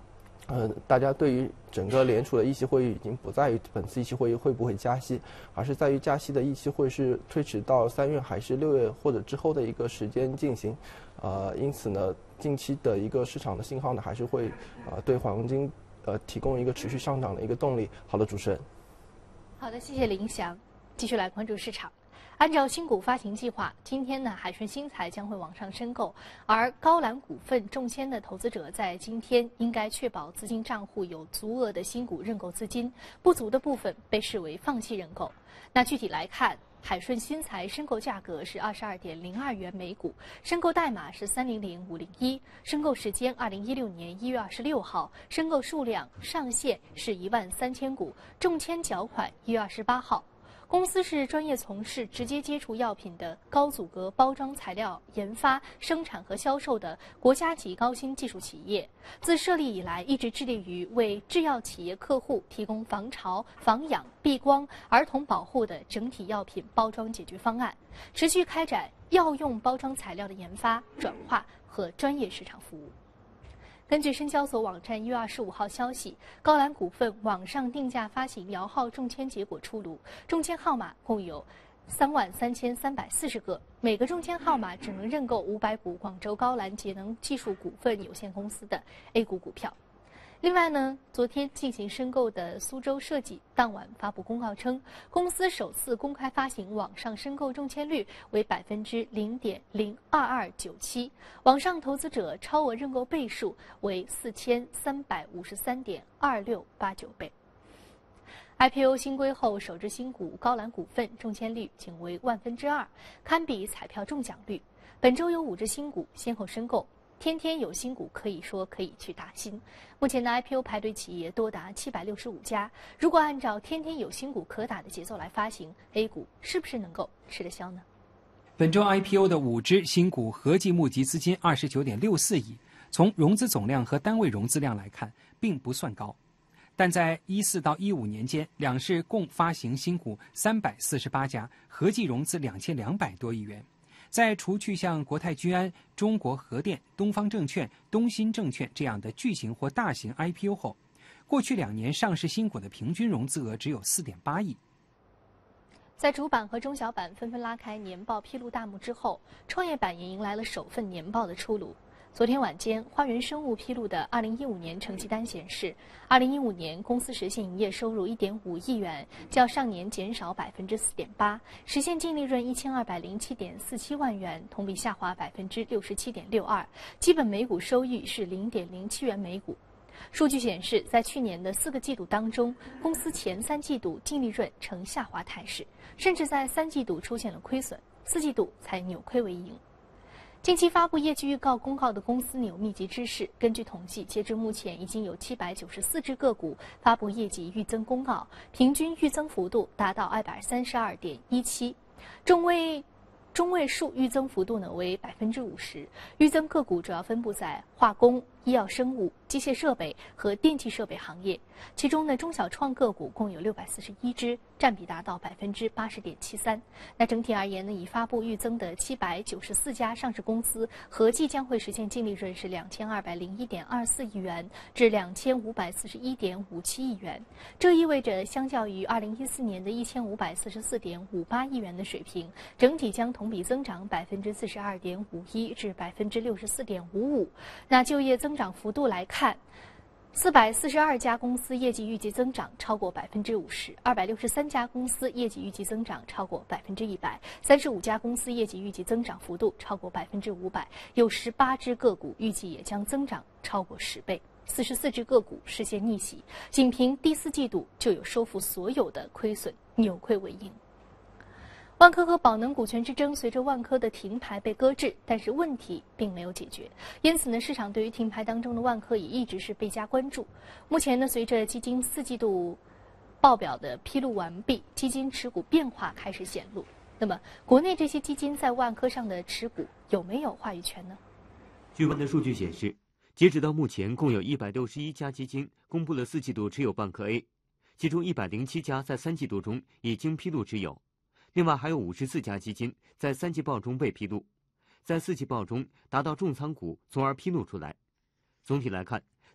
呃，大家对于整个联储的议息会议已经不在于本次议息会议会不会加息，而是在于加息的议息会是推迟到三月还是六月或者之后的一个时间进行。呃，因此呢，近期的一个市场的信号呢，还是会呃对黄金呃提供一个持续上涨的一个动力。好的，主持人。 好的，谢谢林翔。继续来关注市场。按照新股发行计划，今天呢，海顺新材将会网上申购，而高瓴股份中签的投资者在今天应该确保资金账户有足额的新股认购资金，不足的部分被视为放弃认购。那具体来看，海顺新材申购价格是二十二点零二元每股，申购代码是三零零五零一，申购时间二零一六年一月二十六号，申购数量上限是一万三千股，中签缴款一月二十八号。公司是专业从事直接接触药品的高阻隔包装材料研发、生产和销售的国家级高新技术企业。自设立以来，一直致力于为制药企业客户提供防潮、防氧、避光、儿童保护的整体药品包装解决方案，持续开展药用包装材料的研发、转化和专业市场服务。根据深交所网站一月二十五号消息，高瓴股份网上定价发行摇号中签结果出炉，中签号码共有三万三千三百四十个，每个中签号码只能认购五百股广州高瓴节能技术股份有限公司的 A 股股票。另外呢，昨天进行申购的苏州设计当晚发布公告称，公司首次公开发行网上申购中签率为百分之零点零二二九七，网上投资者超额认购倍数为四千三百五十三点二六八九倍。I P O 新规后，首只新股高瓴股份中签率仅为万分之二，堪比彩票中奖率。本周有五只新股先后申购。天天有新股，可以说可以去打新。目前的 I P O 排队企业多达七百六十五家。如果按照天天有新股可打的节奏来发行 A 股，是不是能够吃得消呢？ 本周 I P O 的五只新股合计募集资金二十九点六四亿，从融资总量和单位融资量来看，并不算高。但在一四到一五年间，两市共发行新股三百四十八家，合计融资两千两百多亿元。在除去像国泰君安、中国核电、东方证券、东鑫证券这样的巨型或大型 I P O 后，过去两年上市新股的平均融资额只有四点八亿。 在主板和中小板纷纷拉开年报披露大幕之后，创业板也迎来了首份年报的出炉。昨天晚间，花园生物披露的二零一五年成绩单显示，二零一五年公司实现营业收入一点五亿元，较上年减少百分之四点八，实现净利润一千二百零七点四七万元，同比下滑百分之六十七点六二，基本每股收益是零点零七元每股。数据显示，在去年的四个季度当中，公司前三季度净利润呈下滑态势，甚至在三季度出现了亏损，四季度才扭亏为盈。近期发布业绩预告公告的公司有密集之势，根据统计，截至目前已经有七百九十四只个股发布业绩预增公告，平均预增幅度达到二百三十二点一七，中位中位数预增幅度呢为百分之五十。预增个股主要分布在化工、医药生物、机械设备和电气设备行业，其中呢中小创个股共有六百四十一只，占比达到百分之八十点七三。那整体而言呢，已发布预增的七百九十四家上市公司，合计将会实现净利润是两千二百零一点二四亿元至两千五百四十一点五七亿元。这意味着，相较于二零一四年的一千五百四十四点五八亿元的水平，整体将同比增长百分之四十二点五一至百分之六十四点五五。那就业增长幅度来看，四百四十二家公司业绩预计增长超过百分之五十，二百六十三家公司业绩预计增长超过百分之一百，三十五家公司业绩预计增长幅度超过百分之五百，有十八只个股预计也将增长超过十倍，四十四只个股实现逆袭，仅凭第四季度就有收复所有的亏损，扭亏为盈。万科和宝能股权之争随着万科的停牌被搁置，但是问题并没有解决，因此呢，市场对于停牌当中的万科也一直是倍加关注。目前呢，随着基金四季度报表的披露完毕，基金持股变化开始显露。那么，国内这些基金在万科上的持股有没有话语权呢？ 据万的数据显示，截止到目前，共有一百六十一家基金公布了四季度持有万科 A， 其中一百零七家在三季度中已经披露持有。另外还有五十四家基金在三季报中被披露，在四季报中达到重仓股，从而披露出来。总体来看，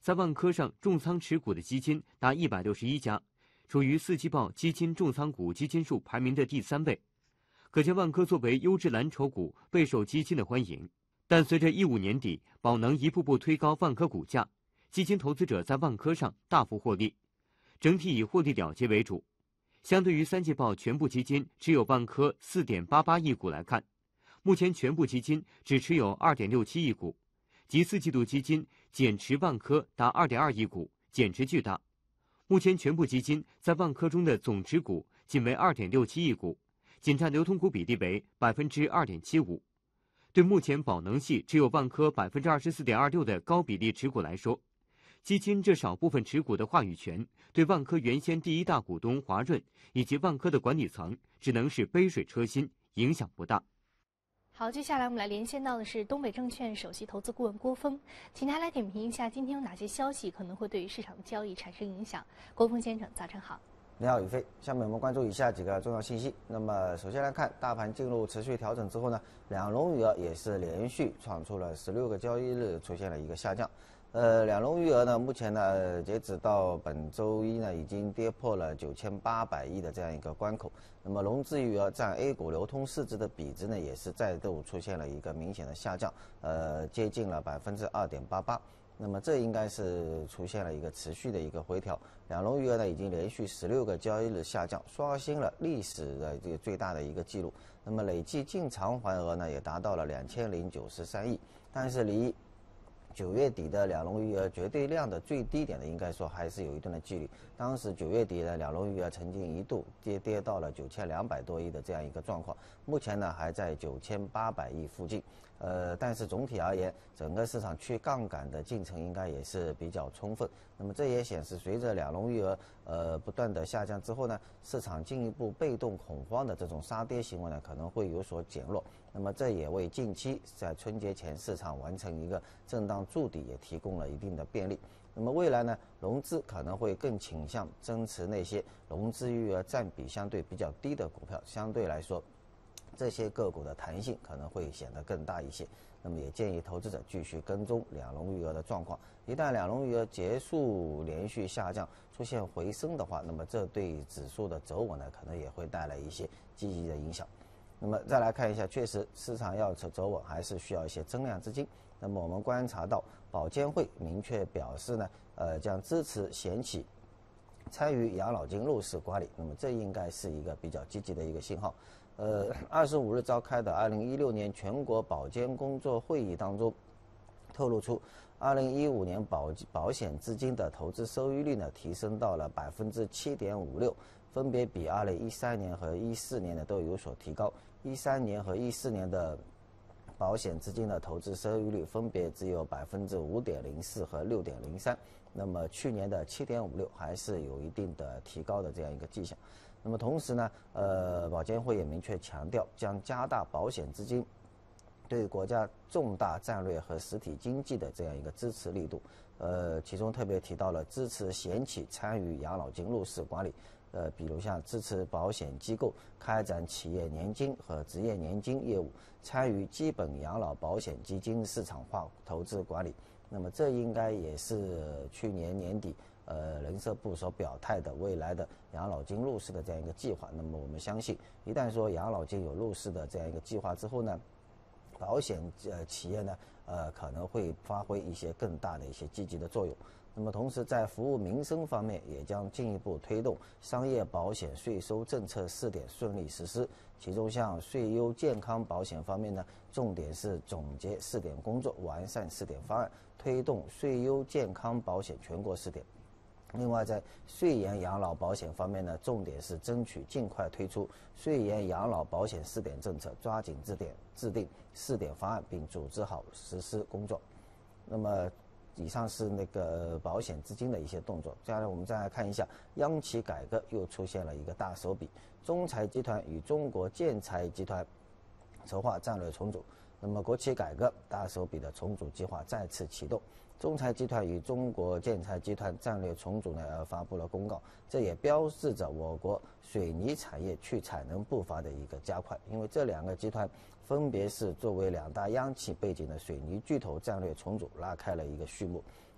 在万科上重仓持股的基金达一百六十一家，处于四季报基金重仓股基金数排名的第三位。可见万科作为优质蓝筹股备受基金的欢迎。但随着一五年底宝能一步步推高万科股价，基金投资者在万科上大幅获利，整体以获利了结为主。相对于三季报全部基金持有万科 四点八八亿股来看，目前全部基金只持有 二点六七亿股，即四季度基金减持万科达 二点二亿股，减值巨大。目前全部基金在万科中的总持股仅为 二点六七亿股，仅占流通股比例为 百分之二点七五。对目前宝能系持有万科 百分之二十四点二六 的高比例持股来说，基金这少部分持股的话语权，对万科原先第一大股东华润以及万科的管理层只能是杯水车薪，影响不大。 好，接下来我们来连线到的是东北证券首席投资顾问郭峰，请他来点评一下今天有哪些消息可能会对于市场交易产生影响。郭峰先生，早晨好。 你好，宇飞。下面我们关注以下几个重要信息。那么，首先来看，大盘进入持续调整之后呢，两融余额也是连续创出了十六个交易日出现了一个下降。呃，两融余额呢，目前呢，截止到本周一呢，已经跌破了九千八百亿的这样一个关口。那么，融资余额占 A 股流通市值的比值呢，也是再度出现了一个明显的下降，呃，接近了百分之二点八八。那么这应该是出现了一个持续的一个回调，两融余额呢已经连续十六个交易日下降，刷新了历史的这个最大的一个记录。那么累计净偿还额呢也达到了两千零九十三亿，但是离九月底的两融余额绝对量的最低点呢，应该说还是有一定的距离。当时九月底的两融余额曾经一度跌跌到了九千两百多亿的这样一个状况，目前呢还在九千八百亿附近。呃，但是总体而言，整个市场去杠杆的进程应该也是比较充分。那么这也显示，随着两融余额呃不断的下降之后呢，市场进一步被动恐慌的这种杀跌行为呢，可能会有所减弱。那么这也为近期在春节前市场完成一个震荡筑底也提供了一定的便利。那么未来呢，融资可能会更倾向增持那些融资余额占比相对比较低的股票，相对来说，这些个股的弹性可能会显得更大一些。那么也建议投资者继续跟踪两融余额的状况。一旦两融余额结束连续下降，出现回升的话，那么这对指数的走稳呢，可能也会带来一些积极的影响。那么再来看一下，确实市场要走稳，还是需要一些增量资金。那么我们观察到，保监会明确表示呢，呃，将支持险企参与养老金入市管理。那么这应该是一个比较积极的一个信号。呃，二十五日召开的二零一六年全国保监工作会议当中，透露出，二零一五年保保险资金的投资收益率呢提升到了百分之七点五六，分别比二零一三年和一四年呢都有所提高。一三年和一四年的保险资金的投资收益率分别只有百分之五点零四和六点零三，那么去年的七点五六还是有一定的提高的这样一个迹象。那么同时呢，呃，保监会也明确强调，将加大保险资金对国家重大战略和实体经济的这样一个支持力度。呃，其中特别提到了支持险企参与养老金入市管理，呃，比如像支持保险机构开展企业年金和职业年金业务，参与基本养老保险基金市场化投资管理。那么这应该也是去年年底呃人社部所表态的未来的养老金入市的这样一个计划。那么我们相信，一旦说养老金有入市的这样一个计划之后呢，保险呃企业呢呃可能会发挥一些更大的一些积极的作用。那么同时在服务民生方面，也将进一步推动商业保险税收政策试点顺利实施。其中像税优健康保险方面呢，重点是总结试点工作，完善试点方案，推动税优健康保险全国试点。另外，在税延养老保险方面呢，重点是争取尽快推出税延养老保险试点政策，抓紧制点制定试点方案，并组织好实施工作。那么，以上是那个保险资金的一些动作。接下来我们再来看一下，央企改革又出现了一个大手笔，中财集团与中国建材集团筹划战略重组。那么国企改革大手笔的重组计划再次启动。中财集团与中国建材集团战略重组呢，呃，发布了公告，这也标志着我国水泥产业去产能步伐的一个加快。因为这两个集团分别是作为两大央企背景的水泥巨头战略重组拉开了一个序幕。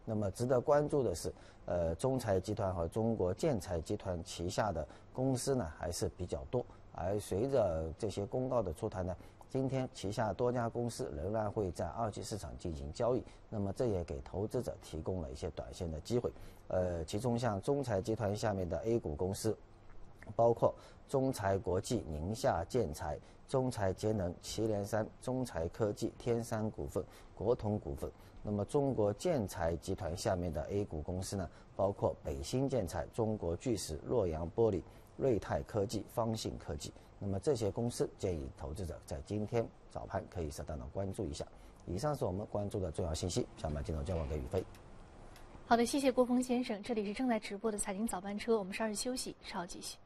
那么值得关注的是，呃，中材集团和中国建材集团旗下的公司呢还是比较多，而随着这些公告的出台呢，今天旗下多家公司仍然会在二级市场进行交易，那么这也给投资者提供了一些短线的机会。呃，其中像中材集团下面的 A 股公司，包括中材国际、宁夏建材、中材节能、祁连山、中材科技、天山股份、国统股份。那么中国建材集团下面的 A 股公司呢，包括北新建材、中国巨石、洛阳玻璃、瑞泰科技、方信科技。那么这些公司建议投资者在今天早盘可以适当的关注一下。以上是我们关注的重要信息，下面镜头交还给宇飞。 好的，谢谢郭峰先生。这里是正在直播的财经早班车，我们稍事休息，稍后继续。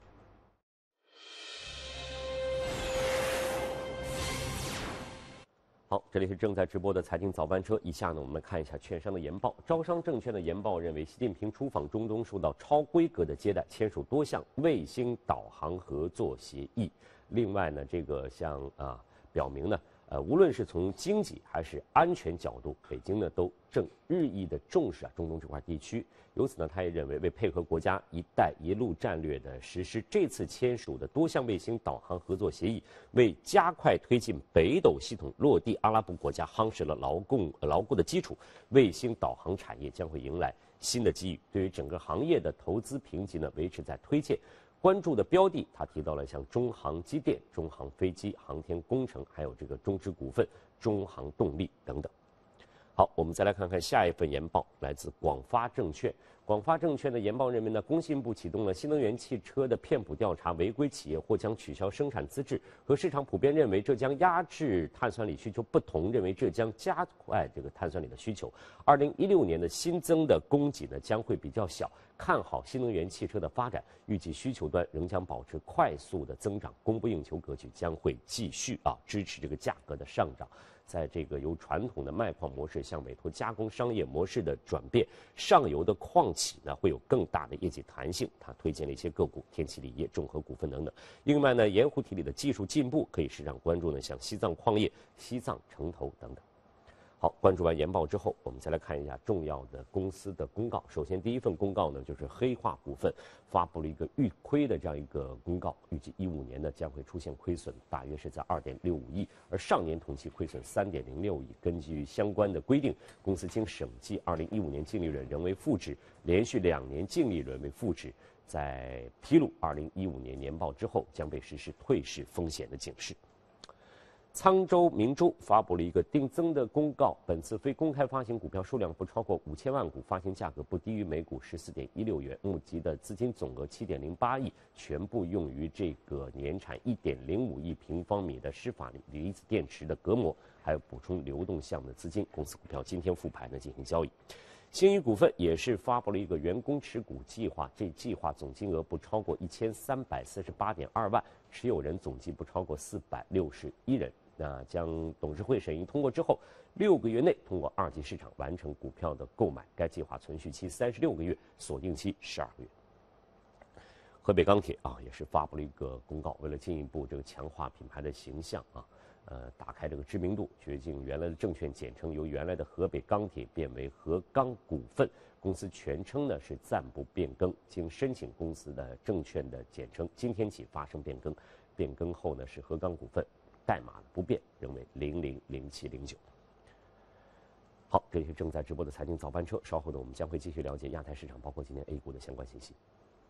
好，这里是正在直播的财经早班车。以下呢，我们看一下券商的研报。招商证券的研报认为，习近平出访中东受到超规格的接待，签署多项卫星导航合作协议。另外呢，这个像啊，表明呢，呃，无论是从经济还是安全角度，北京呢都正日益的重视啊中东这块地区。由此呢，他也认为，为配合国家“一带一路”战略的实施，这次签署的多项卫星导航合作协议，为加快推进北斗系统落地，阿拉伯国家夯实了牢固牢固的基础。卫星导航产业将会迎来新的机遇。对于整个行业的投资评级呢，维持在推荐。关注的标的，他提到了像中航机电、中航飞机、航天工程，还有这个中芝股份、中航动力等等。好，我们再来看看下一份研报，来自广发证券。广发证券的研报认为呢，工信部启动了新能源汽车的骗补调查，违规企业或将取消生产资质。和市场普遍认为这将压制碳酸锂需求不同，认为这将加快这个碳酸锂的需求。二零一六年的新增的供给呢将会比较小，看好新能源汽车的发展，预计需求端仍将保持快速的增长，供不应求格局将会继续啊支持这个价格的上涨。在这个由传统的卖矿模式向委托加工商业模式的转变，上游的矿企呢会有更大的业绩弹性。他推荐了一些个股，天齐锂业、众和股份等等。另外呢，盐湖提锂的技术进步可以市场关注呢，像西藏矿业、西藏城投等等。好，关注完研报之后，我们再来看一下重要的公司的公告。首先，第一份公告呢，就是黑化股份发布了一个预亏的这样一个公告，预计一五年呢将会出现亏损，大约是在二点六五亿，而上年同期亏损三点零六亿。根据相关的规定，公司经审计，二零一五年净利润仍为负值，连续两年净利润为负值。在披露二零一五年年报之后，将被实施退市风险的警示。沧州明珠发布了一个定增的公告，本次非公开发行股票数量不超过五千万股，发行价格不低于每股十四点一六元，募集的资金总额七点零八亿，全部用于这个年产一点零五亿平方米的施法离子电池的隔膜，还有补充流动项目的资金。公司股票今天复牌呢进行交易。新宇股份也是发布了一个员工持股计划，这计划总金额不超过一千三百四十八点二万，持有人总计不超过四百六十一人。那将董事会审议通过之后，六个月内通过二级市场完成股票的购买。该计划存续期三十六个月，锁定期十二个月。河北钢铁啊也是发布了一个公告，为了进一步这个强化品牌的形象啊，呃，打开这个知名度，决定原来的证券简称由原来的河北钢铁变为河钢股份，公司全称呢是暂不变更，经申请公司的证券的简称，今天起发生变更，变更后呢是河钢股份。代码不变，仍为零零零七零九。好，这里是正在直播的财经早班车，稍后呢，我们将会继续了解亚太市场，包括今天 A 股的相关信息。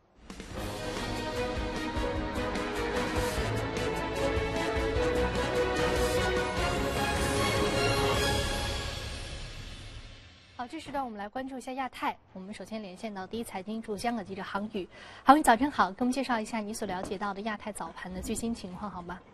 好，这时段我们来关注一下亚太。我们首先连线到第一财经驻香港记者航宇，航宇早晨好，给我们介绍一下你所了解到的亚太早盘的最新情况，好吗？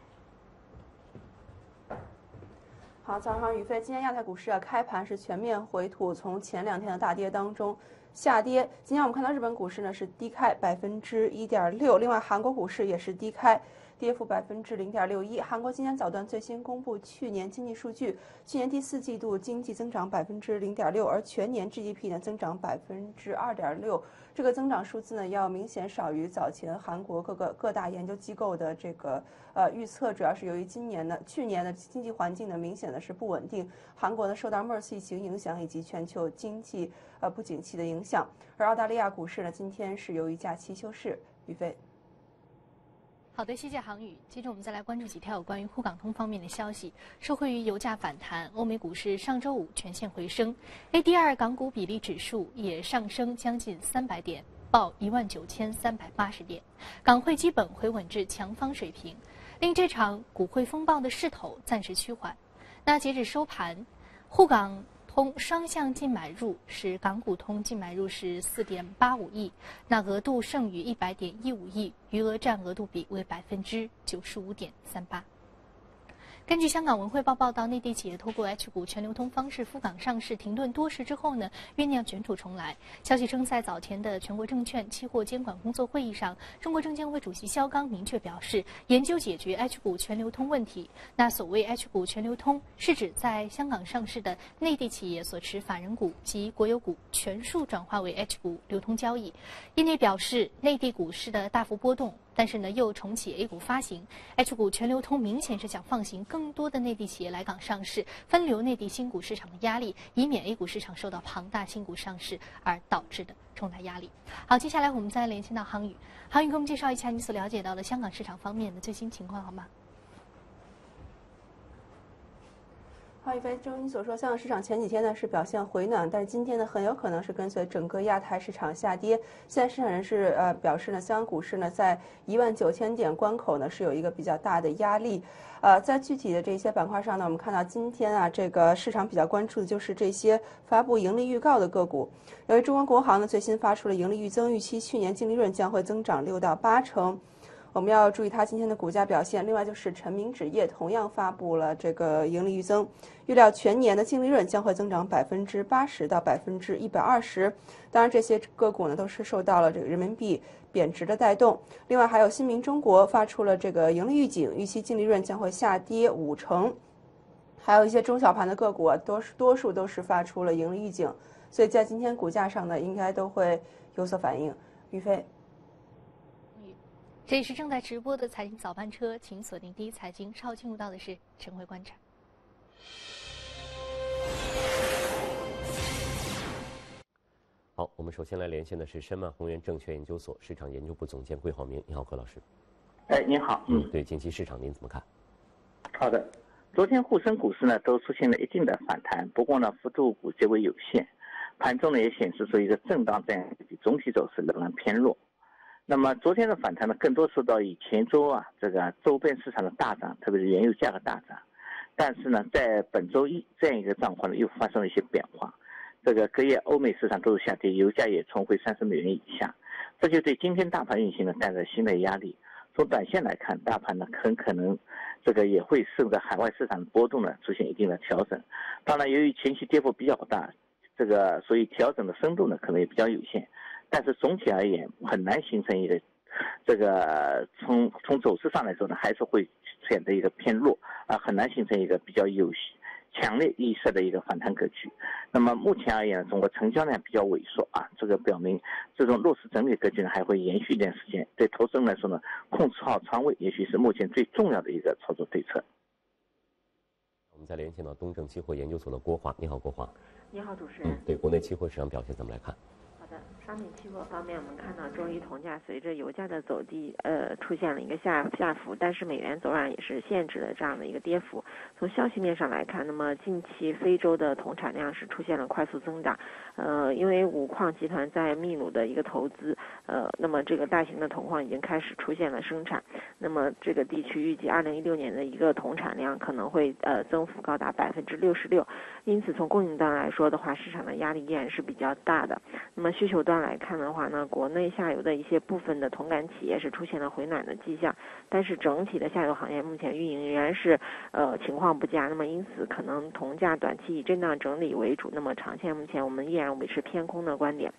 好，早上好，宇飞。今天亚太股市啊，开盘是全面回吐，从前两天的大跌当中下跌。今天我们看到日本股市呢是低开百分之一点六，另外韩国股市也是低开，跌幅百分之零点六一。韩国今天早段最新公布去年经济数据，去年第四季度经济增长百分之零点六，而全年 G D P 呢增长百分之二点六， 这个增长数字呢要明显少于早前韩国各个各大研究机构的这个呃预测，主要是由于今年呢去年的经济环境呢明显的是不稳定，韩国呢受到 MERS 疫情影响以及全球经济呃不景气的影响，而澳大利亚股市呢今天是由于假期休市。宇飞。 好的，谢谢航宇。接着我们再来关注几条有关于沪港通方面的消息。受惠于油价反弹，欧美股市上周五全线回升 ，A D R 港股比例指数也上升将近三百点，报一万九千三百八十点，港汇基本回稳至强方水平，令这场股汇风暴的势头暂时趋缓。那截止收盘，沪港通双向净买入是港股通净买入是四点八五亿，那额度剩余一百点一五亿，余额占额度比为百分之九十五点三八。根据香港文汇报报道，内地企业通过 H 股全流通方式赴港上市停顿多时之后呢，酝酿卷土重来。消息称，在早前的全国证券期货监管工作会议上，中国证监会主席肖钢明确表示，研究解决 H 股全流通问题。那所谓 H 股全流通，是指在香港上市的内地企业所持法人股及国有股全数转化为 H 股流通交易。业内表示，内地股市的大幅波动，但是呢又重启 A 股发行 ，H 股全流通明显是想放行更多的内地企业来港上市，分流内地新股市场的压力，以免 A 股市场受到庞大新股上市而导致的重大压力。好，接下来我们再连线到航宇，航宇给我们介绍一下你所了解到的香港市场方面的最新情况好吗？ 好，一飞，正如你所说，香港市场前几天呢是表现回暖，但是今天呢很有可能是跟随整个亚太市场下跌。现在市场人士呃表示呢，香港股市呢在一万九千点关口呢是有一个比较大的压力。呃，在具体的这些板块上呢，我们看到今天啊，这个市场比较关注的就是这些发布盈利预告的个股。由于中国国航呢最新发出了盈利预增，预期去年净利润将会增长六到八成。我们要注意它今天的股价表现。另外就是陈明纸业同样发布了这个盈利预增，预料全年的净利润将会增长百分之八十到百分之一百二十。当然，这些个股呢都是受到了这个人民币贬值的带动。另外还有新民中国发出了这个盈利预警，预期净利润将会下跌五成。还有一些中小盘的个股啊，多多数都是发出了盈利预警，所以在今天股价上呢，应该都会有所反应。于飞。 这里是正在直播的财经早班车，请锁定第一财经，稍后进入到的是晨会观察。 好，我们首先来连线的是申曼宏源证券研究所市场研究部总监桂浩明。你好，桂老师。 哎，你好。 嗯，对近期市场您怎么看？ 好的，昨天沪深股市呢都出现了一定的反弹，不过呢幅度估计为有限，盘中呢也显示出一个震荡这样的总体走势仍然偏弱。那么昨天的反弹呢，更多受到以前周啊这个周边市场的大涨，特别是原油价格大涨。但是呢，在本周一这样一个状况呢，又发生了一些变化。这个隔夜欧美市场都是下跌，油价也重回三十美元以下，这就对今天大盘运行呢带来新的压力。从短线来看，大盘呢很可能这个也会受到海外市场的波动呢出现一定的调整。当然，由于前期跌幅比较大，这个所以调整的深度呢可能也比较有限。但是总体而言，很难形成一个这个从从走势上来说呢，还是会显得一个偏弱啊，很难形成一个比较有强烈意识的一个反弹格局。那么目前而言，中国成交量比较萎缩啊，这个表明这种弱势整理格局呢还会延续一段时间。对投资人来说呢，控制好仓位也许是目前最重要的一个操作对策。 我们再连线到东证期货研究所的郭华。你好，郭华。 你好，主持人。 嗯，对国内期货市场表现怎么来看？ 商品期货方面，我们看到周一铜价随着油价的走低，呃，出现了一个下下浮，但是美元走软也是限制了这样的一个跌幅。从消息面上来看，那么近期非洲的铜产量是出现了快速增长，呃，因为五矿集团在秘鲁的一个投资，呃，那么这个大型的铜矿已经开始出现了生产，那么这个地区预计二零一六年的一个铜产量可能会呃增幅高达百分之六十六，因此从供应端来说的话，市场的压力依然是比较大的。那么需求端来看的话呢，国内下游的一些部分的铜杆企业是出现了回暖的迹象，但是整体的下游行业目前运营仍然是呃情况不佳，那么因此可能铜价短期以震荡整理为主，那么长线目前我们依然维持偏空的观点。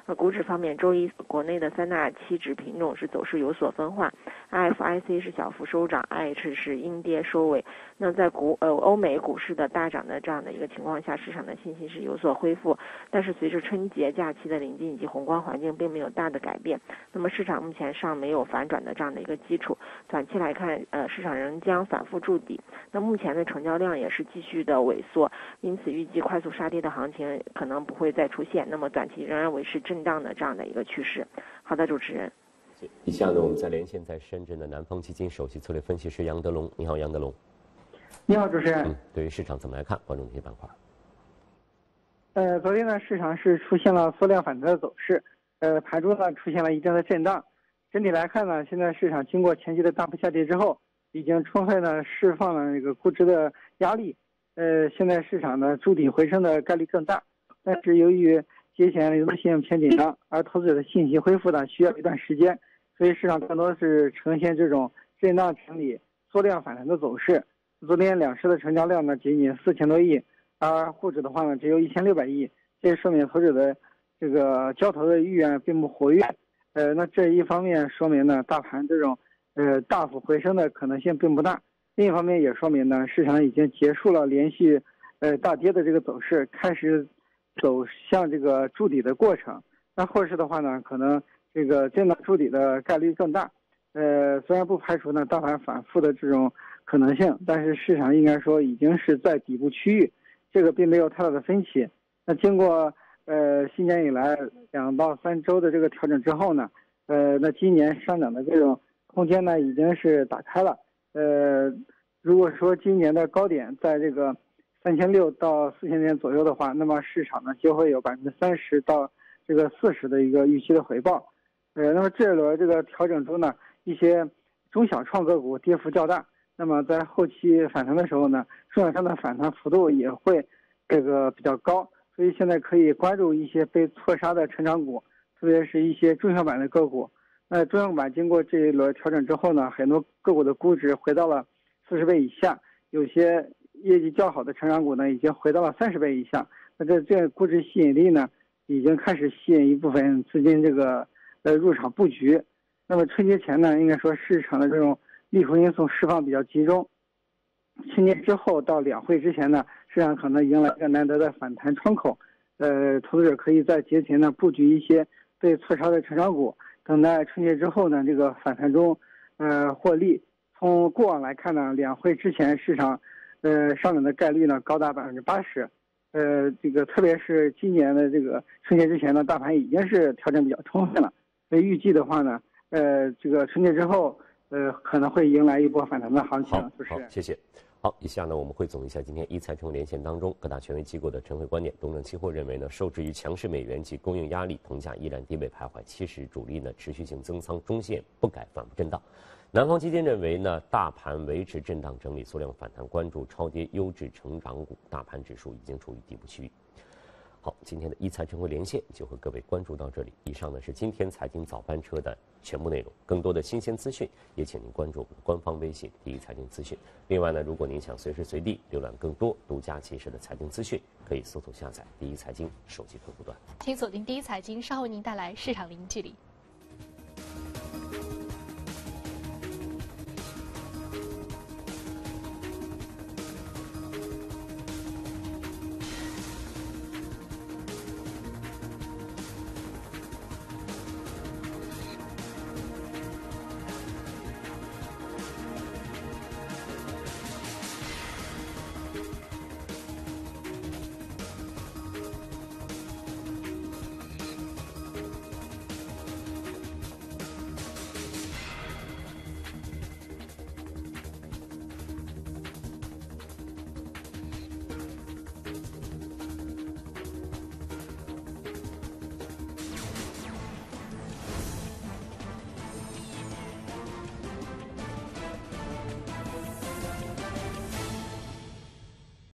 那股指方面，周一国内的三大期指品种是走势有所分化 ，I F I C 是小幅收涨 ，I H 是阴跌收尾。那在股呃欧美股市的大涨的这样的一个情况下，市场的信心是有所恢复，但是随着春节假期的临近以及宏观环境并没有大的改变，那么市场目前尚没有反转的这样的一个基础，短期来看，呃市场仍将反复筑底。那目前的成交量也是继续的萎缩，因此预计快速杀跌的行情可能不会再出现，那么短期仍然维持震荡的这样的一个趋势。好的，主持人。 以下呢，我们再连线在深圳的南方基金首席策略分析师杨德龙。你好，杨德龙。 你好，主持人。 嗯，对于市场怎么来看？关注这些板块。 呃，昨天呢，市场是出现了缩量反弹的走势，呃，盘中呢出现了一定的震荡。整体来看呢，现在市场经过前期的大幅下跌之后，已经充分的释放了这个估值的压力。呃，现在市场呢筑底回升的概率更大，但是由于节前流动性偏紧张，而投资者的信息恢复呢需要一段时间，所以市场更多是呈现这种震荡整理、缩量反弹的走势。昨天两市的成交量呢仅仅四千多亿，而沪指的话呢只有一千六百亿，这说明投资者的这个交投的意愿并不活跃。呃，那这一方面说明呢，大盘这种呃大幅回升的可能性并不大。另一方面也说明呢，市场已经结束了连续呃大跌的这个走势，开始走向这个筑底的过程。那后市的话呢，可能这个震荡筑底的概率更大。呃，虽然不排除呢大盘反复的这种可能性，但是市场应该说已经是在底部区域，这个并没有太大的分歧。那经过呃新年以来两到三周的这个调整之后呢，呃，那今年上涨的这种空间呢已经是打开了。呃，如果说今年的高点在这个三千六到四千点左右的话，那么市场呢就会有百分之三十到这个四十的一个预期的回报。呃，那么这一轮这个调整中呢，一些中小创个股跌幅较大，那么在后期反弹的时候呢，市场上的反弹幅度也会这个比较高，所以现在可以关注一些被错杀的成长股，特别是一些中小板的个股。那中小板经过这一轮调整之后呢，很多个股的估值回到了四十倍以下，有些业绩较好的成长股呢，已经回到了三十倍以下。那这这估值吸引力呢，已经开始吸引一部分资金这个呃入场布局。那么春节前呢，应该说市场的这种利空因素释放比较集中。春节之后到两会之前呢，市场可能迎来一个难得的反弹窗口。呃，投资者可以在节前呢布局一些被错杀的成长股。等待春节之后呢，这个反弹中，呃，获利。从过往来看呢，两会之前市场，呃，上涨的概率呢高达百分之八十。呃，这个特别是今年的这个春节之前呢，大盘已经是调整比较充分了。所以预计的话呢，呃，这个春节之后，呃，可能会迎来一波反弹的行情。 好， 就是好，谢谢。好，以下呢我们汇总一下今天一财成连线当中各大权威机构的晨会观点。东证期货认为呢，受制于强势美元及供应压力，铜价依然低位徘徊，其实主力呢持续性增仓，中线不改反复震荡。南方基金认为呢，大盘维持震荡整理，缩量反弹，关注超跌优质成长股，大盘指数已经处于底部区域。好，今天的一财晨会连线就和各位关注到这里。以上呢是今天财经早班车的全部内容。更多的新鲜资讯，也请您关注我们的官方微信“第一财经资讯”。另外呢，如果您想随时随地浏览更多独家其实的财经资讯，可以搜索下载“第一财经”手机客户端。 请锁定第一财经，稍后为您带来市场零距离。